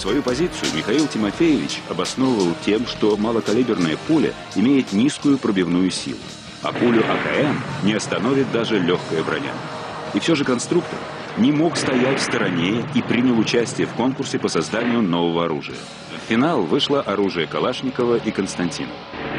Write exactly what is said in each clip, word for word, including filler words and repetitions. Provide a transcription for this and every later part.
Свою позицию Михаил Тимофеевич обосновывал тем, что малокалиберная пуля имеет низкую пробивную силу, а пулю А К М не остановит даже легкая броня. И все же конструктор не мог стоять в стороне и принял участие в конкурсе по созданию нового оружия. В финал вышло оружие Калашникова и Константинова.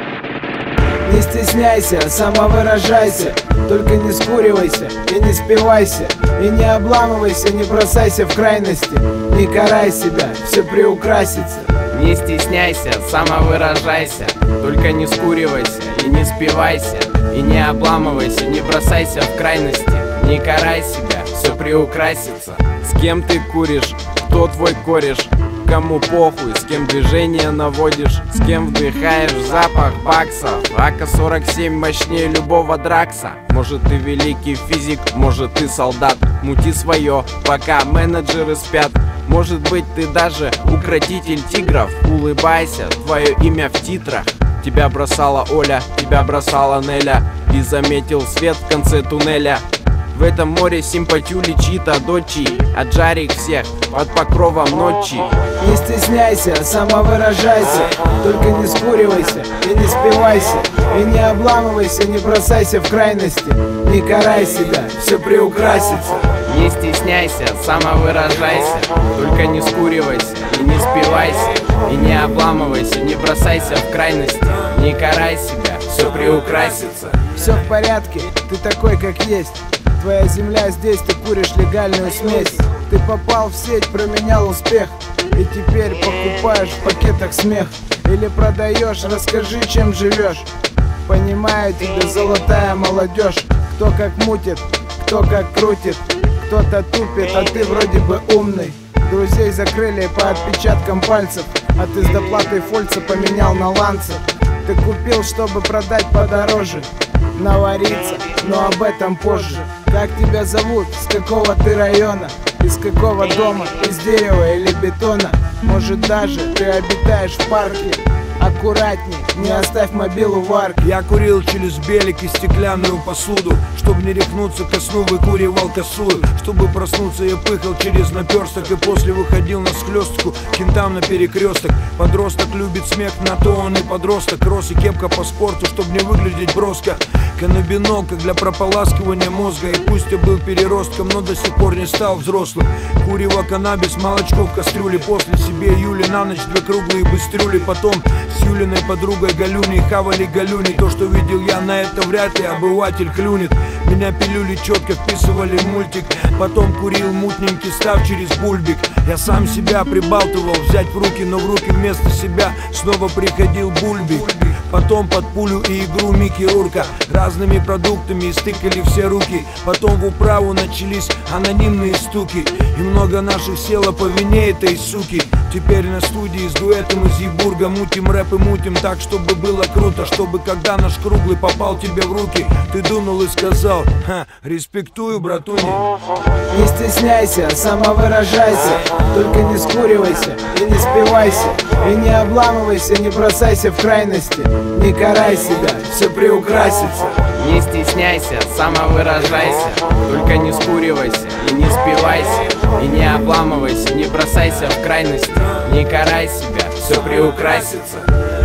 Не стесняйся, самовыражайся, только не скуривайся и не спивайся, и не обламывайся, не бросайся в крайности, не карай себя, все приукрасится. Не стесняйся, самовыражайся, только не скуривайся и не спивайся, и не обламывайся, не бросайся в крайности, не карай себя, все приукрасится. С кем ты куришь, кто твой кореш? Кому похуй, с кем движение наводишь, с кем вдыхаешь запах баксов. А К сорок семь мощнее любого дракса. Может ты великий физик, может ты солдат. Мути свое, пока менеджеры спят. Может быть ты даже укротитель тигров. Улыбайся, твое имя в титрах. Тебя бросала Оля, тебя бросала Неля, и заметил свет в конце туннеля. В этом море симпатью лечит от дочи, от жарик всех под покровом ночи. Не стесняйся, самовыражайся, только не скуривайся и не спивайся, и не обламывайся, не бросайся в крайности, не карай себя, все приукрасится. Не стесняйся, самовыражайся, только не скуривайся и не спивайся, и не обламывайся, не бросайся в крайности, не карай себя, все приукрасится. Все в порядке, ты такой как есть. Твоя земля здесь, ты куришь легальную смесь. Ты попал в сеть, променял успех, и теперь покупаешь в пакетах смех. Или продаешь, расскажи, чем живешь. Понимаю тебя, золотая молодежь. Кто как мутит, кто как крутит, кто-то тупит, а ты вроде бы умный. Друзей закрыли по отпечаткам пальцев, а ты с доплатой фольца поменял на ланцет. Ты купил, чтобы продать подороже, навариться, но об этом позже. Как тебя зовут, с какого ты района, из какого дома, из дерева или бетона? Может даже ты обитаешь в парке? Аккуратней, не оставь мобилу в арке. Я курил через белик и стеклянную посуду. Чтобы не рехнуться ко сну, выкуривал косую. Чтобы проснуться, я пыхал через наперсток, и после выходил на схлестку кентам на перекресток. Подросток любит смех, на то он и подросток. Рос и кепка по спорту, чтобы не выглядеть броско. Каннабинол, как для прополаскивания мозга. И пусть я был переростком, но до сих пор не стал взрослым. Курево, каннабис, молочко в кастрюле. После себе Юли на ночь две круглые быстрюли. Потом с Юлиной подругой Галюней хавали галюни. То, что видел я, на это вряд ли обыватель клюнет. Меня пилюли четко вписывали в мультик. Потом курил мутненький, став через бульбик. Я сам себя прибалтывал взять в руки, но в руки вместо себя снова приходил бульбик. Потом под пулю и игру Микки Рурка разными продуктами истыкали все руки. Потом в управу начались анонимные стуки, и много наших село по вине этой суки. Теперь на студии с дуэтом из Ебурга мутим рэп и мутим так, чтобы было круто. Чтобы когда наш круглый попал тебе в руки, ты дунул и сказал: ха, респектую, братуня. Не стесняйся, самовыражайся, только не скуривайся и не спивайся, и не обламывайся, не бросайся в крайности, не карай себя, все приукрасится. Не стесняйся, самовыражайся, только не скуривайся и не спивайся, и не обламывайся, не бросайся в крайности, не карай себя, все приукрасится.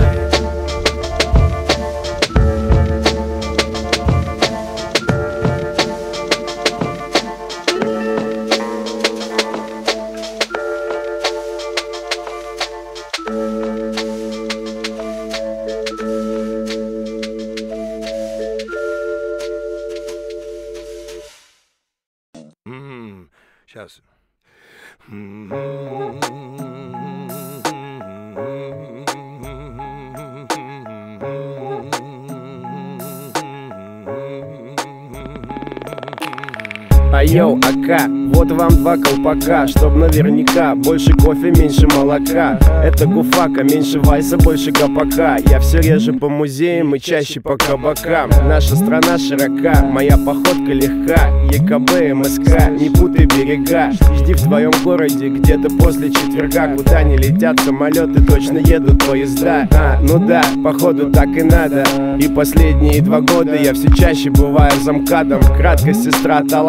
Сейчас. А йоу, АК, вот вам два колпака, чтоб наверняка больше кофе, меньше молока. Это гуфака, меньше вайса, больше гопака. Я все реже по музеям и чаще по кабакам. Наша страна широка, моя походка легка. ЕКБ, МСК, не путай берега. Жди в твоем городе где-то после четверга. Куда не летят самолеты, точно едут поезда. А, ну да, походу так и надо. И последние два года я все чаще бываю замкадом. Краткость сестра таланта,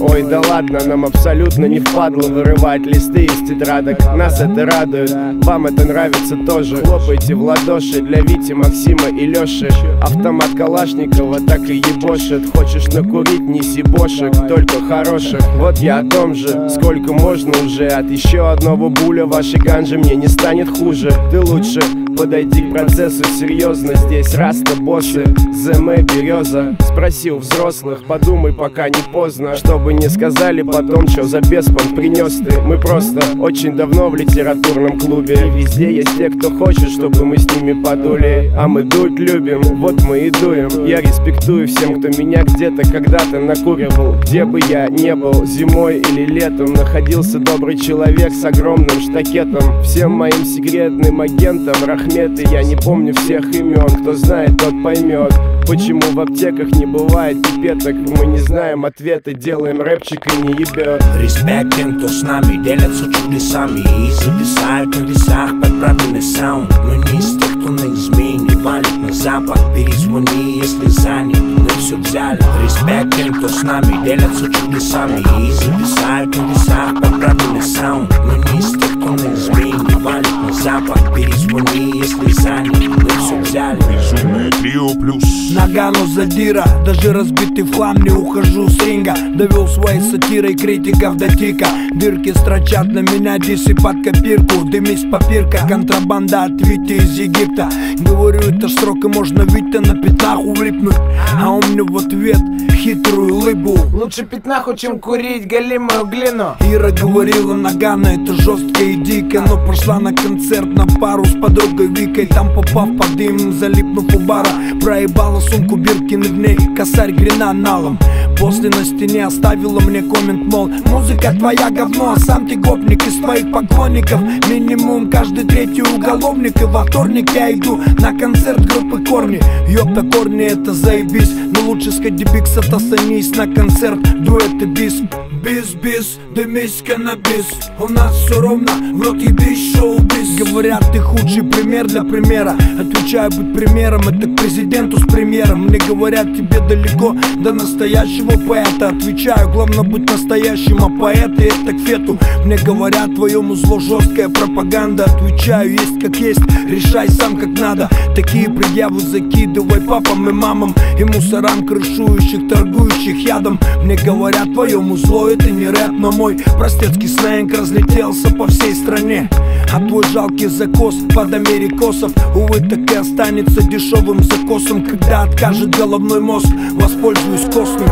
Ой, да ладно, нам абсолютно не впадло вырывать листы из тетрадок. Нас это радует, вам это нравится тоже. Хлопайте в ладоши для Вити, Максима и Лёши. Автомат Калашникова так и ебошит. Хочешь накурить, неси бошек, только хороших. Вот я о том же, сколько можно уже. От еще одного буля вашей ганжи мне не станет хуже. Ты лучше подойди к процессу серьезно. Здесь раста боссы, ЗМ береза. Спросил взрослых, подумай, пока не поздно. Чтобы не сказали потом, что за беспон принес ты. Мы просто очень давно в литературном клубе. И везде есть те, кто хочет, чтобы мы с ними подули. А мы дуть любим, вот мы и дуем. Я респектую всем, кто меня где-то когда-то накуривал. Где бы я не был, зимой или летом, находился добрый человек с огромным штакетом. Всем моим секретным агентам рахметы. Я не помню всех имен, кто знает, тот поймет. Почему в аптеках не бывает пипеток? Мы не знаем ответы, делаем рэпчик и не ебет. Респект тем, кто с нами делятся чудесами и зависают на весах под правильный саунд. Мы не из тех, кто на измене валит на запад. Перезвони, если занят, мы все взяли. Респект тем, кто с нами делятся чудесами и зависают на весах под правильный саунд. Мы не из тех, кто на измене валит на запад. Перезвони, если занят, мы все взяли. Безумное трио плюс Нагану задира, даже разбитый в хлам не ухожу с ринга. Довел своей сатирой критиков до тика. Дырки строчат на меня, дисы под копирку. Дымись попирка, контрабанда от Вити из Египта. Говорю, это ж срок и можно Витя на пятнаху влипнуть. А он мне в ответ хитрую улыбу. Лучше пятнаху, чем курить галимую глину. Ира говорила, Нагана это жестко и дико. Но пошла на концерт на пару с подругой Викой. Там попав под дым, залипнув у бара, проебала сумку Биркин и в ней косарь гренаналом. После на стене оставила мне коммент, мол, музыка твоя говно, а сам ты гопник из твоих поклонников. Минимум каждый третий уголовник. И во вторник я иду на концерт группы Корни. Ёпта, Корни это заебись, но лучше сходи бикс, отостанись на концерт дуэты бис. Бис-бис, дымись каннабис. У нас все ровно, в рот ебись, шоу-биз. Говорят, ты худший пример для примера. Отвечаю, быть примером, это к президенту с премьером. Мне говорят, тебе далеко до настоящего поэта. Отвечаю, главное быть настоящим, а поэты это к фету. Мне говорят, твоему зло жесткая пропаганда. Отвечаю, есть как есть, решай сам как надо. Такие предъявы закидывай папам и мамам и мусорам, крышующих, торгующих ядом. Мне говорят, твоему зло это не рэп, но мой простецкий сленг разлетелся по всей стране. А твой жалкий закос под америкосов, увы, так и останется дешевым закосом. Когда откажет головной мозг, воспользуюсь костным.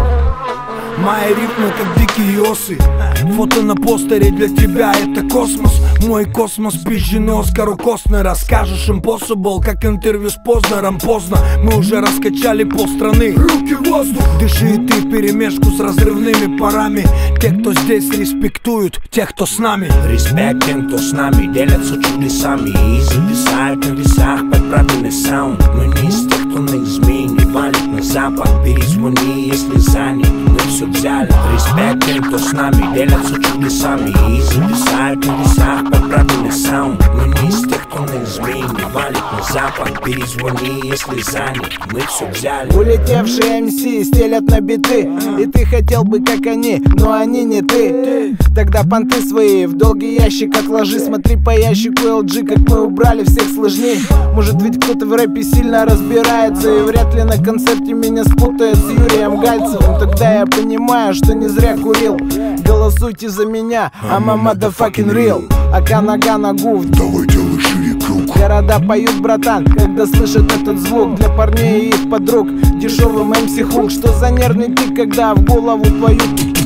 Мои рифмы как дикие осы. Фото на постере для тебя это космос. Мой космос пизженый Оскару Костнера. Расскажешь impossible, как интервью с Познером. Поздно, мы уже раскачали полстраны. Руки в воздух. Дыши и ты вперемешку с разрывными парами. Те, кто здесь респектуют, тех, кто с нами. Респект тем, кто с нами делятся чудесами и зависают на весах под правильный саунд. Мы не из тех, кто на измене валит на запад. Перезвони, если занят, мы все взяли. Респект тем, кто с нами делятся чудесами и зависают на весах под правильный саунд. Мы не из тех, кто на измене валит на запад. Перезвони, если занят, мы все взяли. Улетевшие эм си стелят на биты, и ты хотел бы как они, но они не ты. Тогда понты свои в долгий ящик отложи. Смотри по ящику эл джи, как мы убрали всех сложней. Может ведь кто-то в рэпе сильно разбирается, и вряд ли на концерте меня спутает с Юрием Гальцевым. Тогда я понимаю, что не зря курил. Голосуйте за меня, I'm a motherfucking real. Ака нога ногу, давай делай шире круг. Города поют, братан, когда слышат этот звук. Для парней и их подруг дешевым эм си хук. Что за нервный тик, когда в голову твою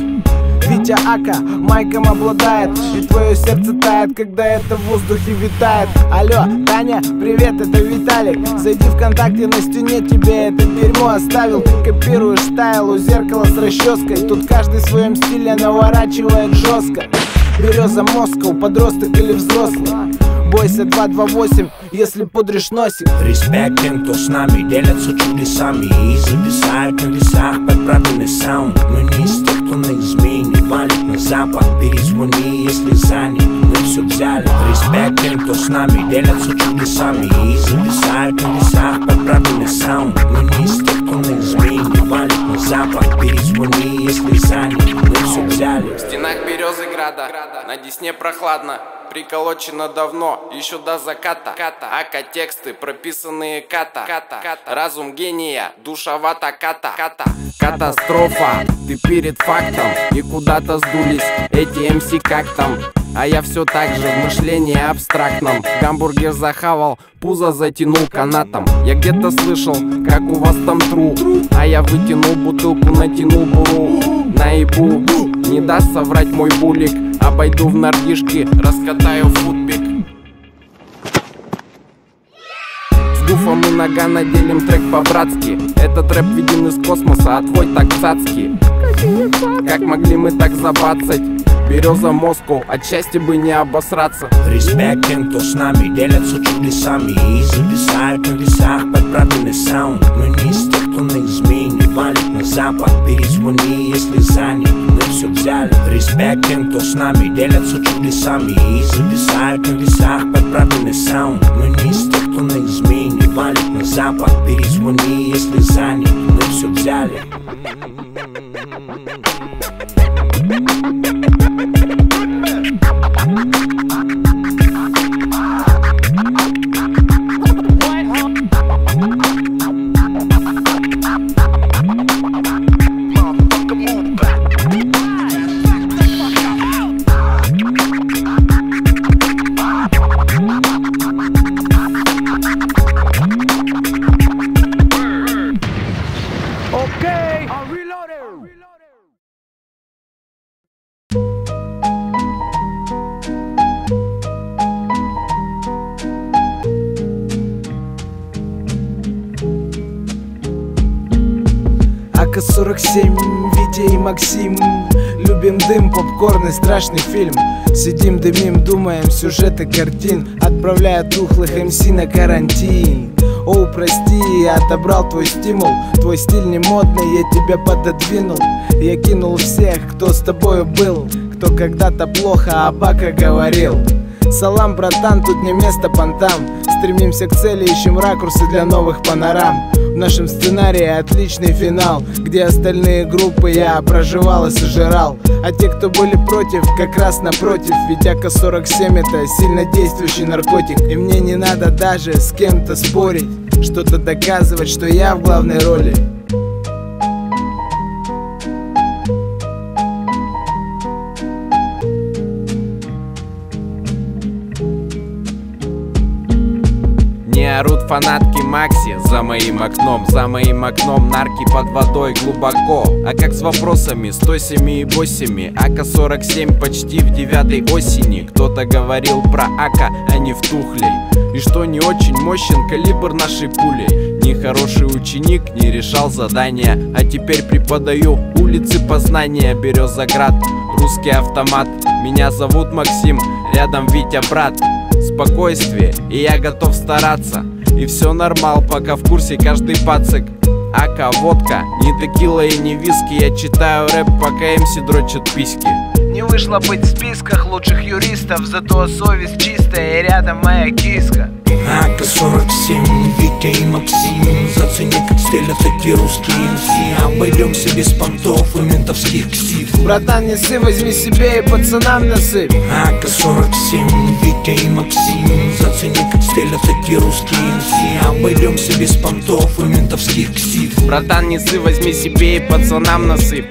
Витя Ака майком обладает, и твое сердце тает, когда это в воздухе витает. Алло, Таня, привет, это Виталик. Зайди ВКонтакте, на стене тебе это дерьмо оставил. Ты копируешь стайл у зеркала с расческой. Тут каждый в своем стиле наворачивает жестко. Береза Москва, подросток или взрослый. Бойся два два восемь, если пудришь носик. Респект тем, кто с нами делятся чудесами и зависают на весах под правильный саунд. Мы не из тех, кто на измене валит на запад. Перезвони, если занят, мы все взяли. Респект тем, кто с нами делятся чудесами и зависают на весах под правильный саунд. Мы не из тех, кто на измене валит на запад. Перезвони, если занят, мы все взяли. В стенах Березыграда на Десне прохладно. Приколочено давно, еще до заката. Ака тексты, прописанные ката. Разум гения, душевата ката. Катастрофа, ты перед фактом. И куда-то сдулись эти эм си как там. А я все так же в мышлении абстрактном. Гамбургер захавал, пузо затянул канатом. Я где-то слышал, как у вас там тру. А я вытянул бутылку, натянул буру. Наебу, не даст соврать мой булик. Обойду в нордишки, раскатаю футбик. С гуфом и Нагано делим трек по-братски. Этот рэп виден из космоса, а твой так цацкий. Как могли мы так забацать? Береза Москва, от счастья бы не обосраться. Респект тем, кто с нами делятся чудесами и зависают на весах подправленный саунд. Мы не из тех, кто на измене валит на запад. Перезвони, если занят, мы все взяли. Респект тем, кто с нами делятся чудесами и зависают на весах подправленный саунд. Мы не из тех, кто на измене валит на запад. Перезвони, если занят, мы все взяли. АК сорок семь, Витя и Максим. Любим дым, попкорн и страшный фильм. Сидим, дымим, думаем сюжеты картин, отправляя тухлых эм си на карантин. Оу, прости, я отобрал твой стимул. Твой стиль не модный, я тебя пододвинул. Я кинул всех, кто с тобою был, кто когда-то плохо об АК говорил. Салам, братан, тут не место понтам. Стремимся к цели, ищем ракурсы для новых панорам. В нашем сценарии отличный финал, где остальные группы я проживал и сожрал. А те, кто были против, как раз напротив. Ведь АК сорок семь это сильно действующий наркотик. И мне не надо даже с кем-то спорить, что-то доказывать, что я в главной роли. Не орут фанатки Макси за моим окном. За моим окном нарки под водой глубоко. А как с вопросами сто семь и восемь? АК сорок семь почти в девятой осени. Кто-то говорил про АК, а не в тухлей. И что не очень мощен калибр нашей пули. Нехороший ученик не решал задания, а теперь преподаю улицы познания. Березоград, русский автомат. Меня зовут Максим, рядом Витя брат. Спокойствие, и я готов стараться. И все нормал, пока в курсе каждый пацик. АК водка, не текила и не виски. Я читаю рэп, пока эм си дрочат письки. Не вышло быть в списках лучших юристов, зато совесть чистая и рядом моя киска. АК сорок семь, Витя и Максим. Зацени, как стелят эти русские эм си. Обойдемся без понтов и ментовских ксив. Братан, не ссы, возьми себе и пацанам насыпь. АК сорок семь, Витя и Максим. Зацени, как стелят эти русские эм си. Обойдемся без понтов и ментовских ксив. Братан, не ссы, возьми себе и пацанам насыпь.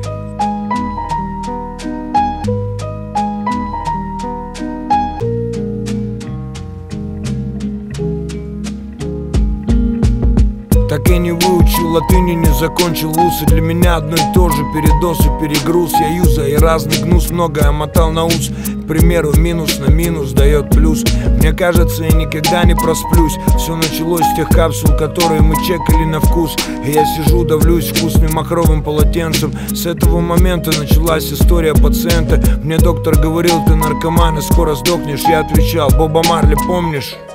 Так и не выучил латыни, не закончил вуз. И для меня одно и то же передоз и перегруз. Я юза и разный гнус, многое мотал на ус. К примеру, минус на минус дает плюс. Мне кажется, я никогда не просплюсь. Все началось с тех капсул, которые мы чекали на вкус. И я сижу, давлюсь вкусным махровым полотенцем. С этого момента началась история пациента. Мне доктор говорил, ты наркоман и скоро сдохнешь. Я отвечал, Боба Марли, помнишь?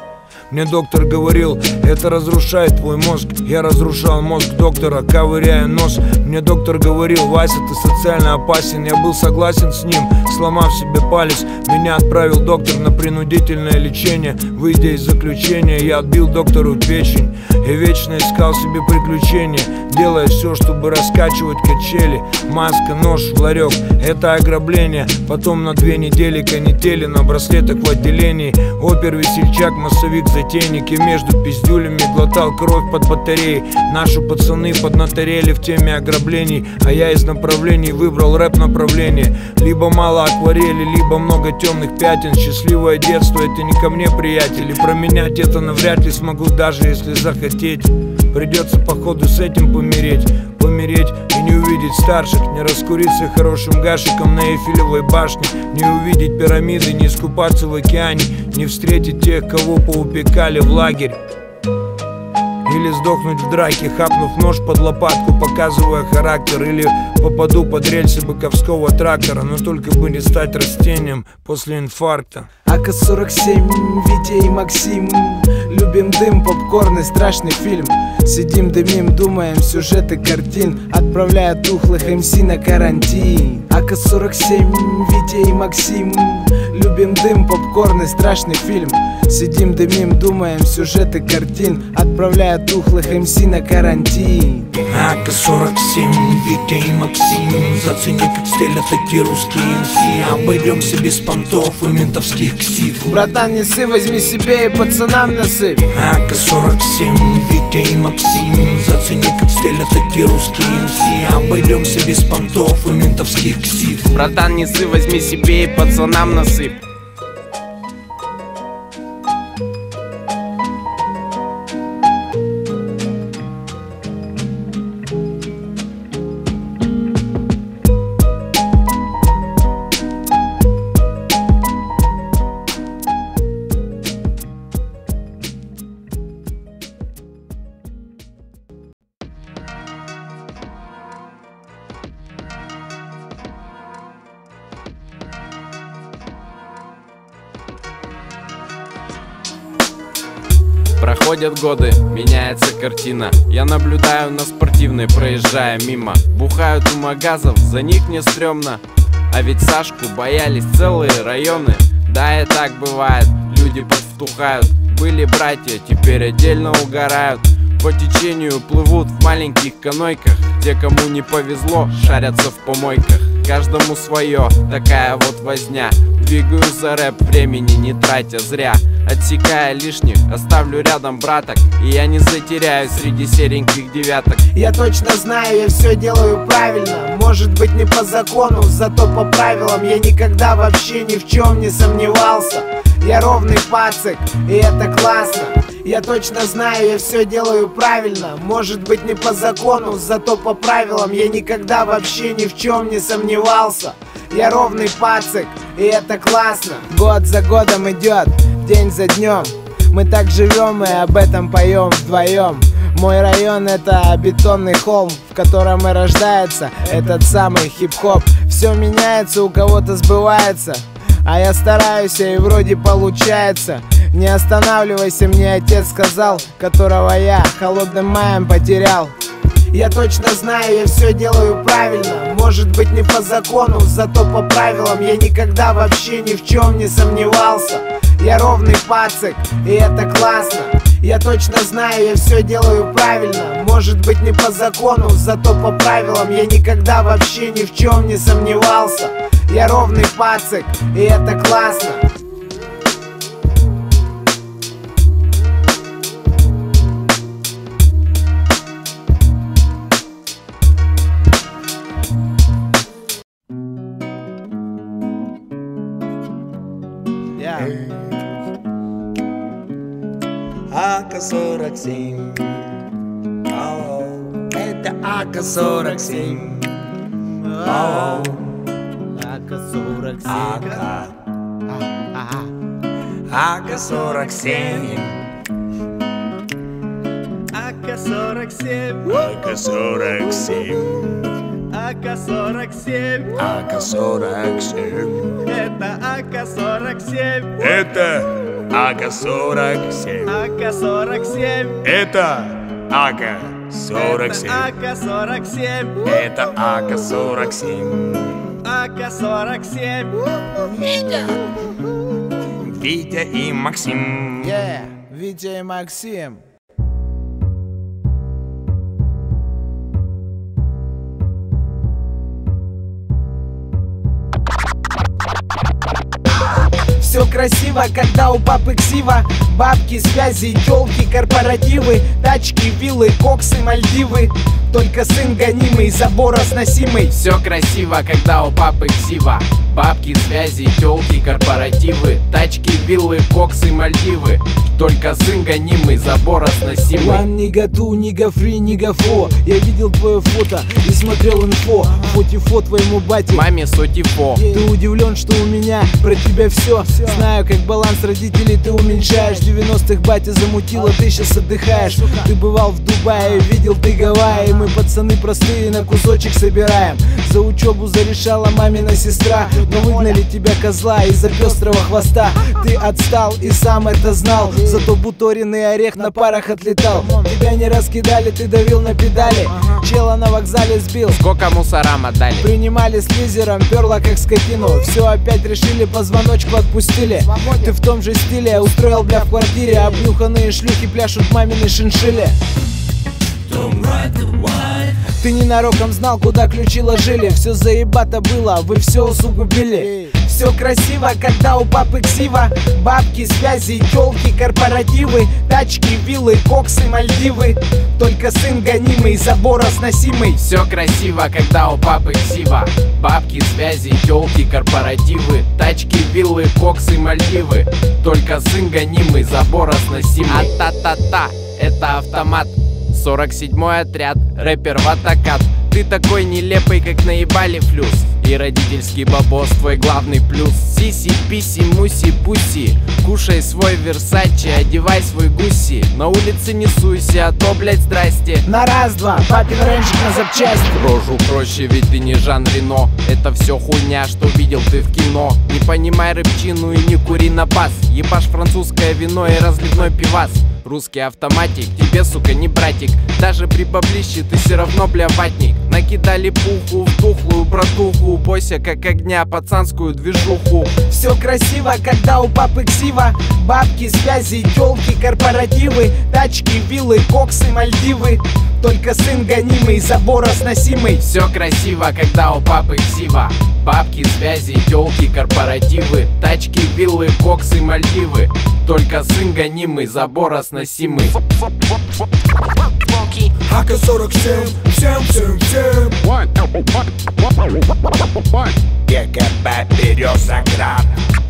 Мне доктор говорил, это разрушает твой мозг. Я разрушал мозг доктора, ковыряя нос. Мне доктор говорил, Вася, ты социально опасен. Я был согласен с ним, сломав себе палец. Меня отправил доктор на принудительное лечение. Выйдя из заключения, я отбил доктору печень. Я вечно искал себе приключения, делая все, чтобы раскачивать качели. Маска, нож в ларек, это ограбление. Потом на две недели канители на браслетах в отделении. Опер, весельчак, массовик, затейник. И между пиздюлями глотал кровь под батареей. Наши пацаны поднаторели в теме ограблений, а я из направлений выбрал рэп направление. Либо мало акварели, либо много темных пятен. Счастливое детство, это не ко мне, приятели. Променять это навряд ли смогу, даже если захотеть. Придется походу с этим помереть. Помереть и не увидеть старших, не раскуриться хорошим гашиком на Эйфелевой башне, не увидеть пирамиды, не искупаться в океане, не встретить тех, кого поупекали в лагерь. Или сдохнуть в драке, хапнув нож под лопатку, показывая характер. Или попаду под рельсы быковского трактора, но только бы не стать растением после инфаркта. А К сорок семь, Витя и Максим, любим дым, попкорн и страшный фильм. Сидим, дымим, думаем сюжеты картин, отправляя тухлых МС на карантин. А К сорок семь, Витя и Максим, любим дым, попкорн и страшный фильм. Сидим, дымим, думаем сюжеты картин, отправляя тухлых МС на карантин. А К сорок семь, Витя и Максим, зацени, как стелят эти русские МС. Обойдемся без понтов и ментовских ксив. Братан, не ссы, возьми себе и пацанам насыпь. А К сорок семь, Витя и Максим, зацени, как стелят эти русские МС. Обойдемся без понтов и ментовских ксив. Братан, не ссы, возьми себе и пацанам насыпь. Проходят годы, меняется картина. Я наблюдаю на спортивной, проезжая мимо. Бухают у магазов, за них мне стрёмно. А ведь Сашку боялись целые районы. Да, и так бывает, люди подвтухают. Были братья, теперь отдельно угорают. По течению плывут в маленьких канойках. Те, кому не повезло, шарятся в помойках. Каждому свое, такая вот возня. Двигаю за рэп, времени не тратя зря. Отсекая лишних, оставлю рядом браток. И я не затеряюсь среди сереньких девяток. Я точно знаю, я все делаю правильно. Может быть не по закону, зато по правилам. Я никогда вообще ни в чем не сомневался. Я ровный пацик, и это классно. Я точно знаю, я все делаю правильно. Может быть не по закону, зато по правилам. Я никогда вообще ни в чем не сомневался. Я ровный пацик, и это классно. Год за годом идет, день за днем. Мы так живем и об этом поем вдвоем. Мой район — это бетонный холм, в котором и рождается этот самый хип-хоп. Все меняется, у кого-то сбывается, а я стараюсь, и вроде получается. Не останавливайся, мне отец сказал, которого я холодным маем потерял. Я точно знаю, я все делаю правильно. Может быть не по закону, зато по правилам. Я никогда вообще ни в чем не сомневался. Я ровный пацик, и это классно. Я точно знаю, я все делаю правильно. Может быть не по закону, зато по правилам. Я никогда вообще ни в чем не сомневался. Я ровный пацик, и это классно. А К сорок семь, о, это А К сорок семь, о, А К сорок семь, А К сорок семь, А К сорок семь, А К сорок семь, А К сорок семь, А К сорок семь, это А К сорок семь. это А К сорок семь. А К сорок семь. Это А К сорок семь. А К сорок семь. Это А К сорок семь. А К сорок семь. Витя и Максим. Yeah, Витя и Максим. Все красиво, когда у папы ксива. Бабки, связи, тёлки, корпоративы, тачки, виллы, коксы, Мальдивы. Только сын гонимый, забора сносимый. Все красиво, когда у папы ксива. Бабки, связи, тёлки, корпоративы, тачки, виллы, коксы, Мальдивы. Только сын гонимый, забора сносимый. One нига ту, нига фри, нига фо. Я видел твое фото и смотрел инфо. Фотифо твоему бате, Маме сотифо. Ты удивлен, что у меня про тебя все. Знаю, как баланс родителей ты уменьшаешь. В девяностых батя замутила, ты сейчас отдыхаешь. Ты бывал в Дубае, видел ты Гавайи. Мы пацаны простые, на кусочек собираем. За учебу зарешала мамина сестра. Но выгнали тебя, козла, из-за пестрого хвоста. Ты отстал и сам это знал. Зато буториный орех на парах отлетал. Тебя не раскидали, ты давил на педали. Чела на вокзале сбил. Сколько мусорам отдали? Принимали с лизером, перла как скотину. Все опять решили, позвоночку отпустили. Ты в том же стиле устроил, бля, в квартире. Обнюханные шлюхи пляшут мамины шиншилле. Ты ненароком знал, куда ключи ложили. Все заебато было, вы все усугубили. Все красиво, когда у папы ксива. Бабки, связи, тёлки, корпоративы, тачки, виллы, коксы, Мальдивы. Только сын гонимый, забора сносимый. Все красиво, когда у папы ксива. Бабки, связи, тёлки, корпоративы, тачки, виллы, коксы, Мальдивы. Только сын гонимый, забора сносимый. А-та-та-та, это автомат. сорок седьмой отряд, рэпер Ватакат. Ты такой нелепый, как наебали флюс. И родительский бабос твой главный плюс. Сиси, писи, муси, пуси. Кушай свой Версачи, одевай свой гуси. На улице не суйся, а то, блять, здрасте. На раз-два, папин рэнчик на запчасти. Рожу проще, ведь ты не Жан Рено. Это все хуйня, что видел ты в кино. Не понимай рыбчину и не кури на бас. Ебашь французское вино и разливной пивас. Русский автоматик, тебе, сука, не братик. Даже при баблище ты все равно, бля, ватник. Накидали пуху в тухлую братуху. Бойся как огня, пацанскую движуху. Все красиво, когда у папы ксива. Бабки, связи, тёлки, корпоративы, тачки, виллы, коксы, Мальдивы. Только сын гонимый, забора сносимый. Все красиво, когда у папы ксива. Бабки, связи, тёлки, корпоративы, тачки, виллы, коксы, Мальдивы. Только сын гонимый, забора сносимый. А К сорок семь, всем, всем, всем. ГКБ Березоград.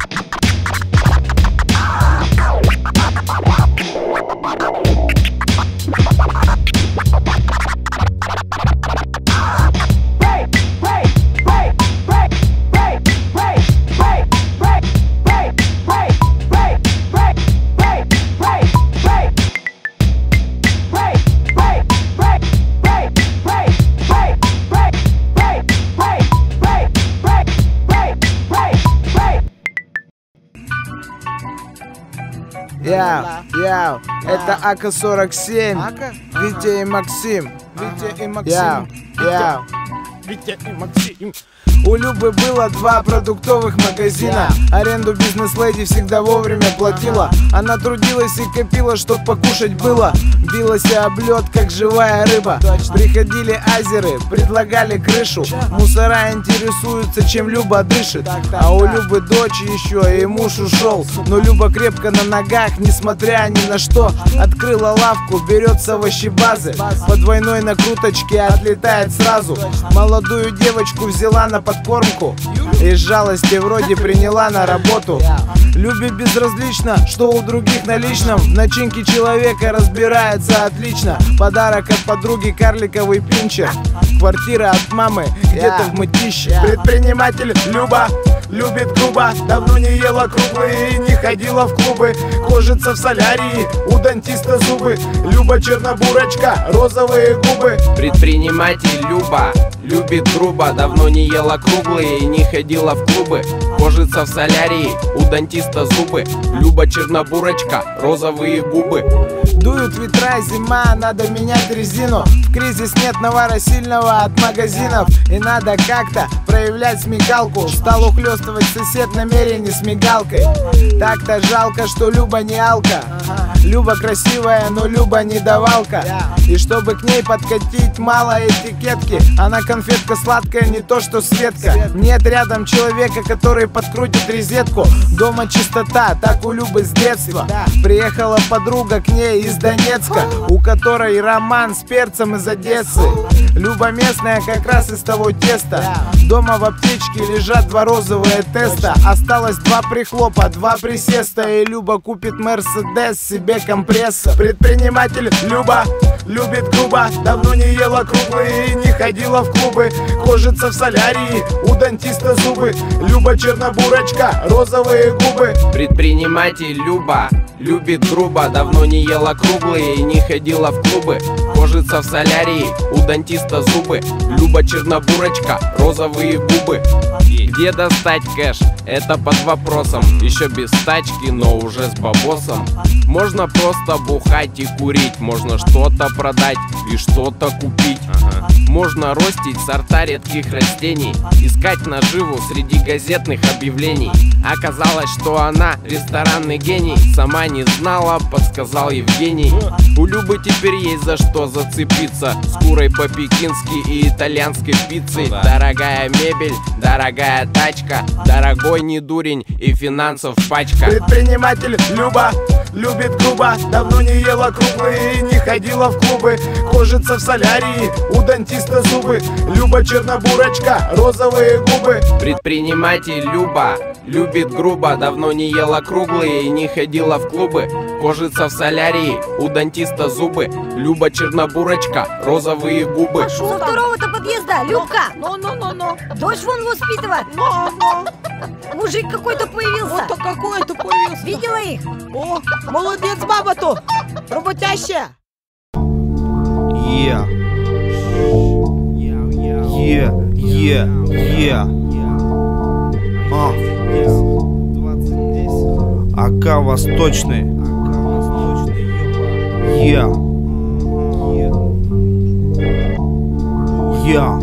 Яу, яу, это А К сорок семь. Витя и Максим. Витя и Яу, Максим. яу. Витя и Максим. У Любы было два продуктовых магазина. Аренду бизнес-леди всегда вовремя платила. Она трудилась и копила, чтоб покушать было. Билась об лед, как живая рыба. Приходили азеры, предлагали крышу. Мусора интересуются, чем Люба дышит. А у Любы дочь еще, и муж ушел. Но Люба крепко на ногах, несмотря ни на что. Открыла лавку, берет с овощебазы. По двойной накруточке отлетает сразу. Молодую девочку взяла на подкормку. Из жалости вроде приняла на работу. Любе безразлично, что у других на личном. В начинке человека разбирается отлично. Подарок от подруги карликовый пинчер. Квартира от мамы где-то в мытище. Предприниматель Люба любит грубо. Давно не ела круглые и не ходила в клубы. Кожица в солярии, у дантиста зубы. Люба чернобурочка, розовые губы. Предприниматель Люба любит грубо. Давно не ела круглые и не ходила в клубы. кожица в солярии, у дантиста зубы. Люба чернобурочка, розовые губы. Дуют ветра, зима, надо менять резину. В кризис нет навара сильного от магазинов. И надо как-то проявлять смекалку. Стал ухлёстывать сосед намерение с мигалкой. Так-то жалко, что Люба не алка. Люба красивая, но Люба не давалка. И чтобы к ней подкатить, мало этикетки. Она конфетка сладкая, не то что Светка. Нет рядом человека, который подкрутит резетку. Дома чистота, так у Любы с детства. Приехала подруга к ней из Донецка, у которой роман с перцем из Одессы. Люба местная, как раз из того теста. Дома в аптечке лежат два розовые теста. Осталось два прихлопа, два присеста. И Люба купит Мерседес себе компрессор. Предприниматель Люба любит грубо, давно не ела круглые и не ходила в клубы. Кожица в солярии, у дантиста зубы. Люба чернобурочка, розовые губы. Предприниматель Люба любит грубо, давно не ела круглые и не ходила в клубы. Кожица в солярии, у дантиста зубы. Люба чернобурочка, розовые губы. Где достать кэш? Это под вопросом. Еще без тачки, но уже с бабосом. Можно просто бухать и курить. Можно что-то продать и что-то купить. Ага. Можно ростить сорта редких растений. Искать наживу среди газетных объявлений. Оказалось, что она ресторанный гений. Сама не знала, подсказал Евгений. У Любы теперь есть за что зацепиться. С курой по-пекински и итальянской пиццей. Дорогая мебель, дорогая тачка. Дорогой не дурень и финансов пачка. Предприниматель Люба любит грубо, давно не ела круглые и не ходила в клубы. Кожица в солярии, у дантиста зубы. Люба чернобурочка, розовые губы. Предприниматель Люба любит грубо, давно не ела круглые и не ходила в клубы. Кожица в солярии, у дантиста зубы. Люба чернобурочка, розовые губы. Со второго-то подъезда, Любка! Ну-ну-ну-ну! Дочь вон воспитывает! Ну-ну! Мужик какой-то появился! Вот-то какой-то появился! Видела их? О, молодец баба-то! Работящая! Yeah. Yeah, yeah, yeah. А. АК Восточный. Yeah. Yeah.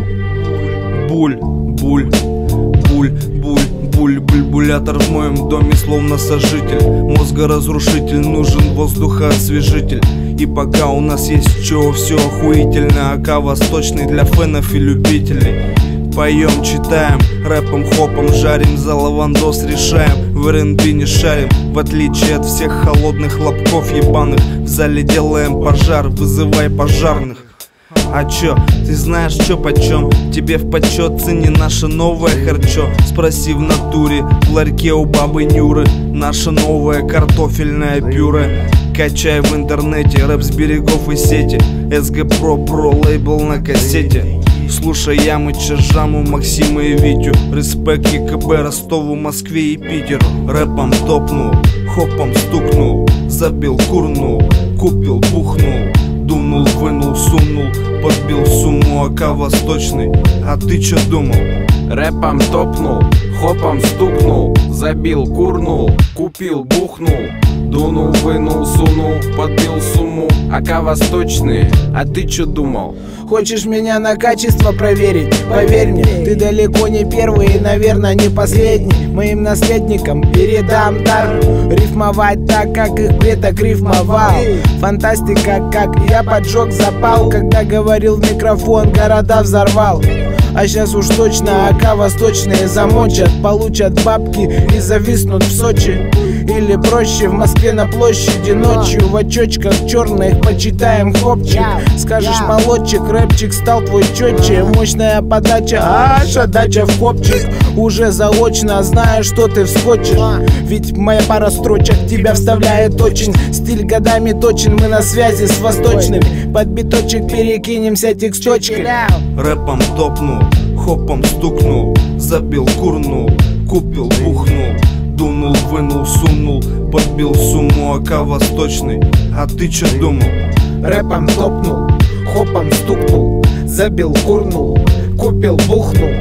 Буль, буль, буль, буль. Буль, бульбулятор в моем доме словно сожитель. Мозгоразрушитель, нужен воздухоосвежитель. И пока у нас есть чего, все охуительно. АК Восточный для фенов и любителей. Поем, читаем, рэпом, хопом жарим, за лавандос решаем. В эр энд би не шарим, в отличие от всех холодных лобков ебаных. В зале делаем пожар, вызывай пожарных. А чё, ты знаешь чё почем? Тебе в почет цени наше новое харчо. Спроси в натуре, в ларьке у бабы Нюры. Наше новое картофельное пюре. Качай в интернете, рэп с берегов и сети. эс гэ про, про лейбл на кассете. Слушай Ямыча, Жаму, Максима и Витю. Респект е ка бэ Ростову, Москве и Питеру. Рэпом топнул, хопом стукнул. Забил, курнул, купил, бухнул. Дунул, вынул, сунул, подбил сумму. АК Восточный, а ты чё думал? Рэпом топнул, хопом стукнул. Забил, курнул, купил, бухнул. Дунул, вынул, сунул, подбил сумму. АК Восточный, а ты чё думал? Хочешь меня на качество проверить? Поверь мне, ты далеко не первый и, наверное, не последний. Моим наследникам передам дар рифмовать так, как их предок рифмовал. Фантастика, как я поджег запал, когда говорил в микрофон, города взорвал. А сейчас уж точно АК Восточные замочат, получат бабки и зависнут в Сочи. Или проще в Москве на площади ночью в очочках черных почитаем хопчик. Скажешь молодчик, рэпчик стал твой четче. Мощная подача, аж отдача в копчик. Уже заочно знаю, что ты вскочишь. Ведь моя пара строчек тебя вставляет очень. Стиль годами точен, мы на связи с восточными. Под биточек перекинемся тексточкой. Рэпом топнул, хопом стукнул. Забил, курнул, купил, бухнул. Дунул, вынул, сунул, подбил сумму. АК Восточный, а ты чё думал? Рэпом топнул, хопом стукнул. Забил, курнул, купил, бухнул.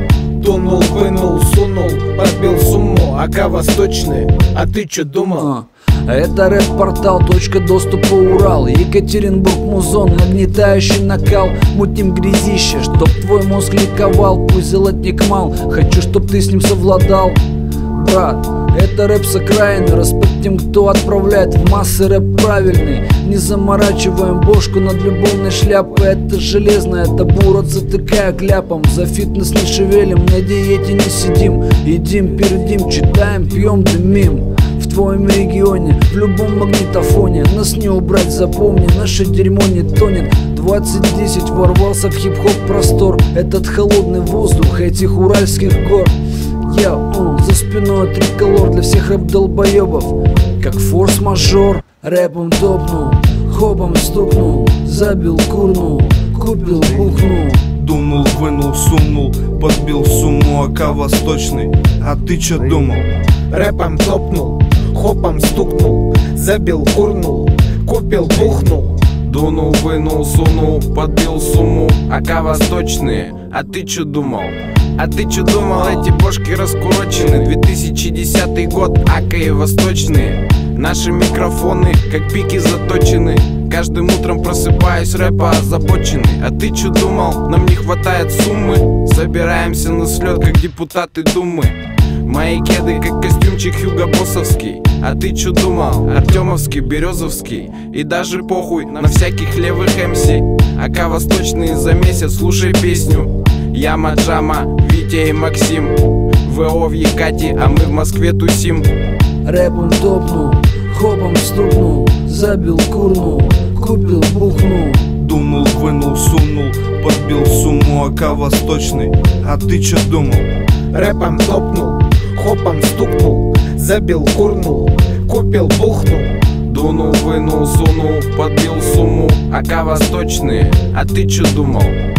Дунул, вынул, сунул, подбил сумму. АК восточные, а ты чё думал? Это рэп-портал, точка доступа Урал, Екатеринбург, музон, нагнетающий накал. Мутим грязище, чтоб твой мозг ликовал. Пусть золотник мал, хочу, чтоб ты с ним совладал. Брат, это рэп с окраины, респект тем, кто отправляет в массы рэп правильный. Не заморачиваем бошку над любовной шляпой. Это железное табу, рот затыкая кляпом. За фитнес не шевелим, на диете не сидим. Едим, передим, читаем, пьем, дымим. В твоем регионе, в любом магнитофоне. Нас не убрать, запомни, наше дерьмо не тонет. Двадцать десять ворвался в хип-хоп простор. Этот холодный воздух этих уральских гор. Я, uh, за спиной триколор для всех рэп-долбоебов. Как форс-мажор, рэпом топнул, хопом стукнул, забил, курнул, купил, бухнул. Дунул, вынул, сунул, подбил сумму. АК восточный, а ты чё думал? Рэпом топнул, хопом стукнул, забил, курнул, купил, бухнул. Дунул, вынул, сунул, подбил сумму. АК восточные, а ты чё думал? А ты чё думал, эти бошки раскурочены. две тысячи десятый год, АК и восточные. Наши микрофоны, как пики, заточены. Каждым утром просыпаюсь, рэпа озабоченный. А ты чё думал, нам не хватает суммы? Собираемся на слет, как депутаты думы. Мои кеды, как костюмчик Хьюго Боссовский. А ты чё думал, Артемовский, Березовский. И даже похуй на всяких левых МС. АК восточные за месяц, слушай песню. Яма, Джама, Витя и Максим. ВО в Екате, а мы в Москве тусим. Рэпом топнул, хопом стукнул, забил, курнул, купил, бухнул. Дунул, вынул, сунул, подбил сумму. АК восточный, а ты чё думал? Рэпом топнул, хопом стукнул, забил, курнул, купил, бухнул. Дунул, вынул, сунул, подбил сумму. АК восточные, а ты чё думал?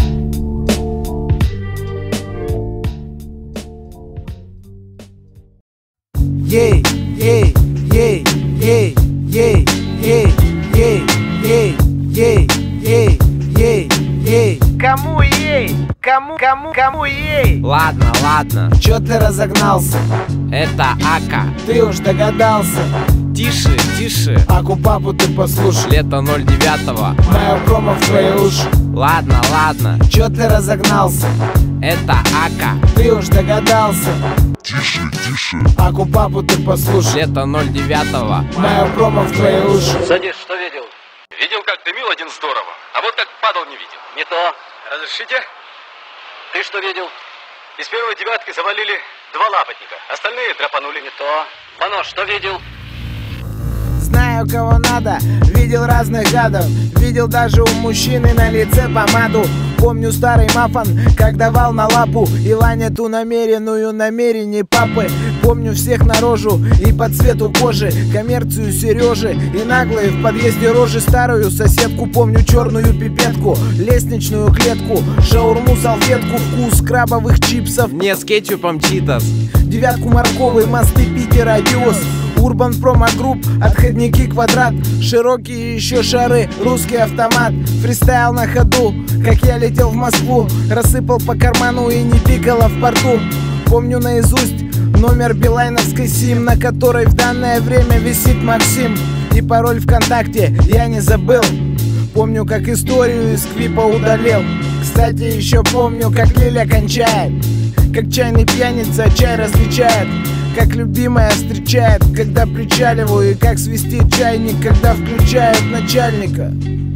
Ей, ей, ей, ей, ей, ей, ей, ей, ей, ей, ей, ей. Кому ей? Кому, кому, кому ей? Ладно, ладно, Чё ты разогнался? это АК. Ты уж догадался. Тише, тише, Аку папу ты послушай. лето ноль девятого. Мое промо в твои уши. Ладно, ладно, Чё ты разогнался? это АК. Ты уж догадался. Тише, тише. Аку папу ты послушай. Лето ноль девятого. Мое промо в твои уши. Садись, что видел? Видел, как дымил один здорово, а вот как падал не видел. Не то. Разрешите? Ты что видел? Из первой девятки завалили два лапотника, остальные драпанули. Не то. Вано, что видел? Знаю, кого надо, видел разных гадов. Видел даже у мужчины на лице помаду. Помню старый мафон, как давал на лапу Иване ту намеренную намерение папы. Помню всех на рожу и по цвету кожи, коммерцию Сережи и наглые в подъезде рожи. Старую соседку помню, черную пипетку, лестничную клетку, шаурму, салфетку, вкус крабовых чипсов. Не с кетчупом читас. Девятку, морковый, мосты, Питер, Адиос, Урбан Промо Групп, отходники, Квадрат, широкие еще шары, русский автомат, фристайл на ходу, как я летел в Москву, рассыпал по карману и не пикало в порту. Помню наизусть номер билайновской сим, на которой в данное время висит Максим, и пароль ВКонтакте я не забыл. Помню, как историю из Квипа удалил. Кстати, еще помню, как Лиля кончает, как чайный пьяница чай различает, как любимая встречает, когда причаливаю, и как свистит чайник, когда включают начальника.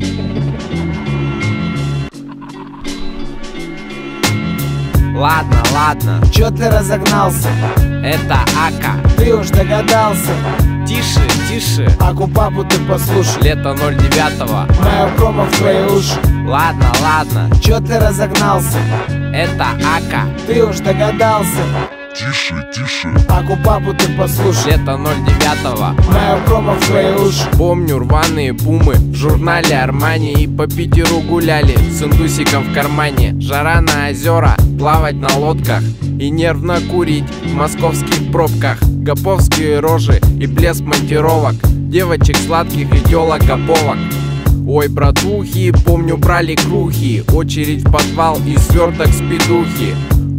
Ладно, ладно, Чё ты разогнался? это АК. Ты уж догадался. Тише, тише, Аку папу ты послушай. лето ноль девятого. Мое промо в твои уши. Ладно, ладно, Чё ты разогнался? это АК. Ты уж догадался. Тише, тише. Аку папу ты послушай. Лето ноль девятого. Мое промо в твои уши. Помню рваные пумы в журнале Армани, и по Питеру гуляли с индусиком в кармане. Жара на озера, плавать на лодках и нервно курить в московских пробках. Гоповские рожи и блеск монтировок, девочек сладких и тёлок гоповок. Ой, братухи, помню, брали крухи, очередь в подвал и сверток с петухи.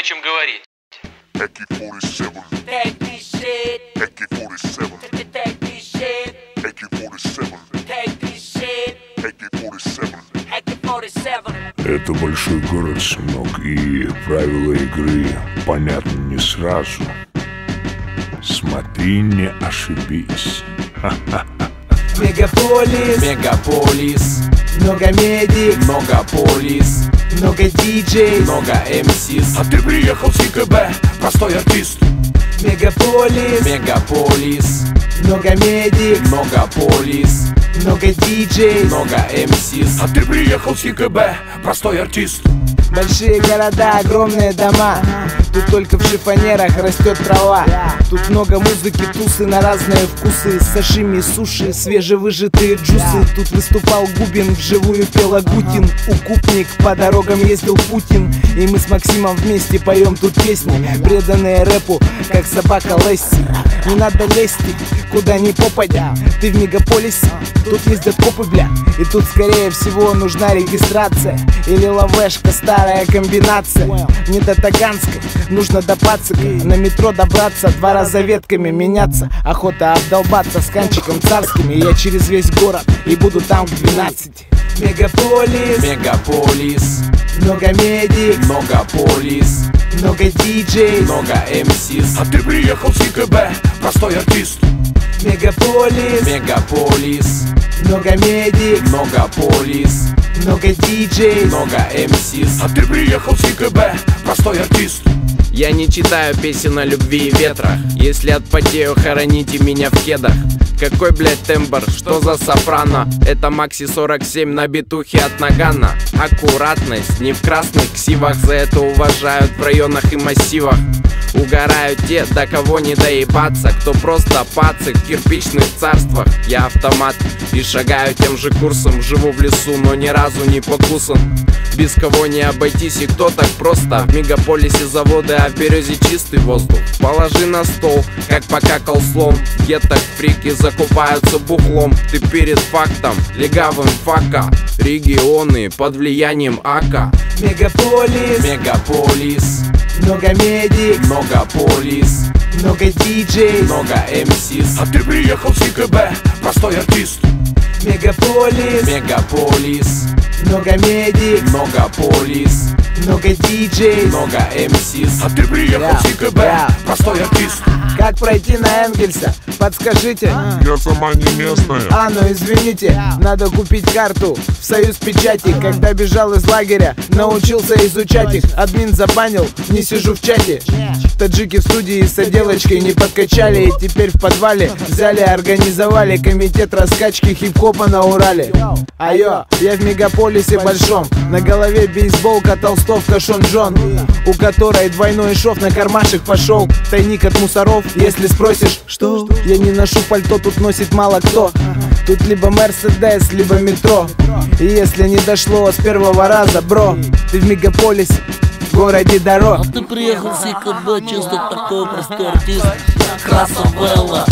о чем говорить. Эки сорок семь. Take this shit. Эки сорок семь. Take this shit. Эки сорок семь. Take this shit. Эки сорок семь. Эки сорок семь. Это большой город, сынок, и правила игры понятны не сразу. Смотри, не ошибись. Мегаполис, мегаполис, много медик, много полис, много диджей, много эмсис. А ты приехал с ИКБ, простой артист. Мегаполис, мегаполис, много медик, много полис, много диджей, много эмсис. А ты приехал с ИКБ, простой артист. Большие города, огромные дома. Тут только в шифонерах растет трава. Тут много музыки, тусы на разные вкусы. Сашими, суши, свежевыжатые джусы. Тут выступал Губин, вживую пел Агутин. Укупник, по дорогам ездил Путин. И мы с Максимом вместе поем тут песни, преданные рэпу, как собака Лесси. Не надо лезть, куда ни попадя. Ты в мегаполисе, тут ездят копы, бля. И тут скорее всего нужна регистрация или лавешка, старая комбинация. Не до Таганской, нужно до Пацика. На метро добраться, два раза ветками меняться. Охота обдолбаться с канчиком царским. И я через весь город и буду там к двенадцати. Мегаполис, мегаполис, много медик, много полис, много диджей, много эмсис. А ты приехал с ИКБ, простой артист. Мегаполис, мегаполис, много медик, много полис, много диджей, много эмсис. А ты приехал с ИКБ, простой артист. Я не читаю песен о любви и ветрах. Если отпотею, хороните меня в кедах. Какой, блядь, тембр, что за сопрано? Это Макси сорок семь на битухе от Нагана. Аккуратность, не в красных ксивах. За это уважают в районах и массивах. Угорают те, до кого не доебаться, кто просто пацик в кирпичных царствах. Я автомат и шагаю тем же курсом. Живу в лесу, но ни разу не покусан. Без кого не обойтись, и кто так просто. В мегаполисе заводы, а в Березе чистый воздух. Положи на стол, как покакал слон. В геттах фрики закупаются бухлом. Ты перед фактом, легавым фака. Регионы под влиянием АКА. Мегаполис, мегаполис, много медик, много полис, много диджей, много эмсис. А ты приехал с ИКБ, простой артист. Мегаполис, мегаполис, много медик, много полис, много диджей, много эмсис. А ты приехал yeah. с ИКБ, yeah. простой артист. Как пройти на Энгельса? Подскажите. Я сама не местная. А, ну извините, надо купить карту в Союз Печати. Когда бежал из лагеря, научился изучать их. Админ забанил, не сижу в чате. Таджики в студии с отделочкой не подкачали. И теперь в подвале взяли, организовали комитет раскачки хип-хопа на Урале. Айо, я в мегаполисе большом. На голове бейсболка, толстовка Шон Джон, у которой двойной шов на кармашек пошел. Тайник от мусоров, если спросишь, что? Я не ношу пальто, тут носит мало кто. Тут либо Мерседес, либо метро. И если не дошло с первого раза, бро, ты в мегаполисе, в городе дорог. А ты приехал с ИКБ, чисто такой простой артист. Красавелла,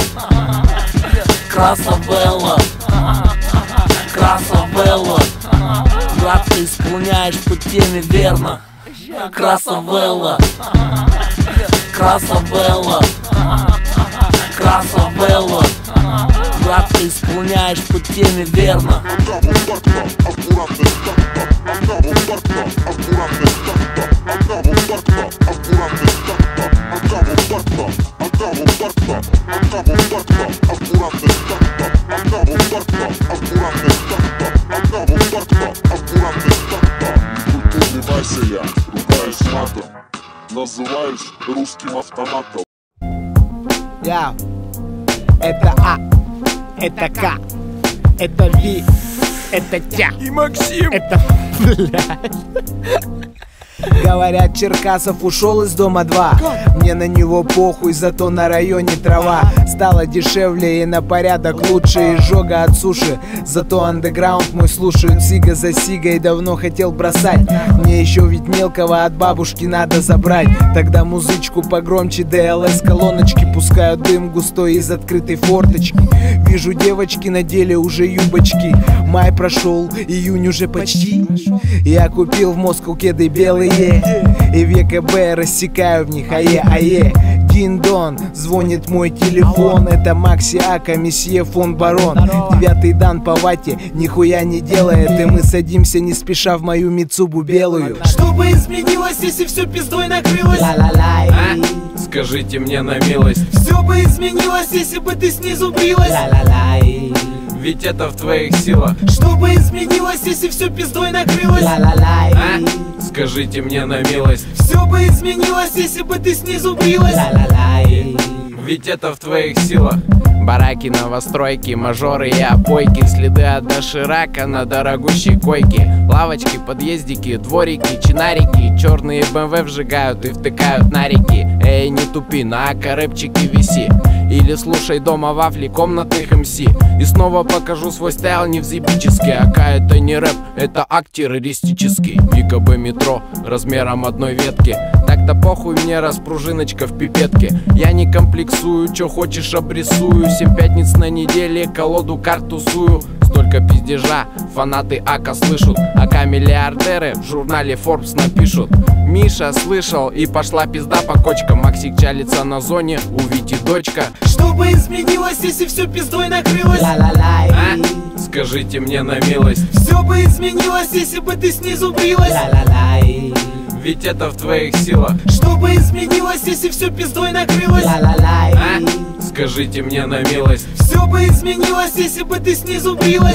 Красавелла, Красавелла. Брат, ты исполняешь по теме верно. Красавелла, Красавелла, Красавелла. Брат, ты исполняешь по теме верно. Я, ругаюсь матом, называюсь русским автоматом. Я, это А, это К, это Ви, это Тя и Максим. Это, блядь. Говорят, Черкасов ушел из дома два. Мне на него похуй, зато на районе трава стала дешевле и на порядок лучше. Изжога от суши, зато андеграунд мой слушают. Сига за сигой давно хотел бросать. Мне еще ведь мелкого от бабушки надо забрать. Тогда музычку погромче, ДЛС колоночки пускают дым густой из открытой форточки. Вижу, девочки надели уже юбочки. Май прошел, июнь уже почти. Я купил в Москву кеды белые е. И в ЕКБ рассекаю в них ае-ае. Дин-дон, звонит мой телефон. Это Макси Ака, месье фон Барон. Девятый дан по вате, нихуя не делает. И мы садимся не спеша в мою Мицубу белую. Что бы изменилось, если все пиздой накрылось? А? Скажите мне на милость. Все бы изменилось, если бы ты снизу брилась. Ведь это в твоих силах. Что бы изменилось, если все пиздой накрылось? А? Скажите мне на милость. Все бы изменилось, если бы ты снизу брилась. Ведь это в твоих силах. Бараки, новостройки, мажоры и опойки. Следы от доширака на дорогущей койке. Лавочки, подъездики, дворики, чинарики. Черные БМВ вжигают и втыкают на реки. Эй, не тупи, на АК-рэпчике виси. Или слушай дома вафли комнатных МС. И снова покажу свой стайл невзъебический. АК это не рэп, это акт террористический. ЕКБ метро размером одной ветки. Так-то похуй мне, распружиночка в пипетке. Я не комплексую, чё хочешь обрисую. Семь пятниц на неделе, колоду карт тусую. Столько пиздежа, фанаты АК слышат. АК миллиардеры в журнале Forbes напишут. Миша слышал, и пошла пизда по кочкам. Максик чалится на зоне, у Вити дочка. Что бы изменилось, если все пиздой накрылось? А? Скажите мне на милость. Все бы изменилось, если бы ты снизу брилась. Ведь это в твоих силах. Что бы изменилось, если все пиздой накрылось? А? Скажите мне на милость. Все бы изменилось, если бы ты снизу брилась.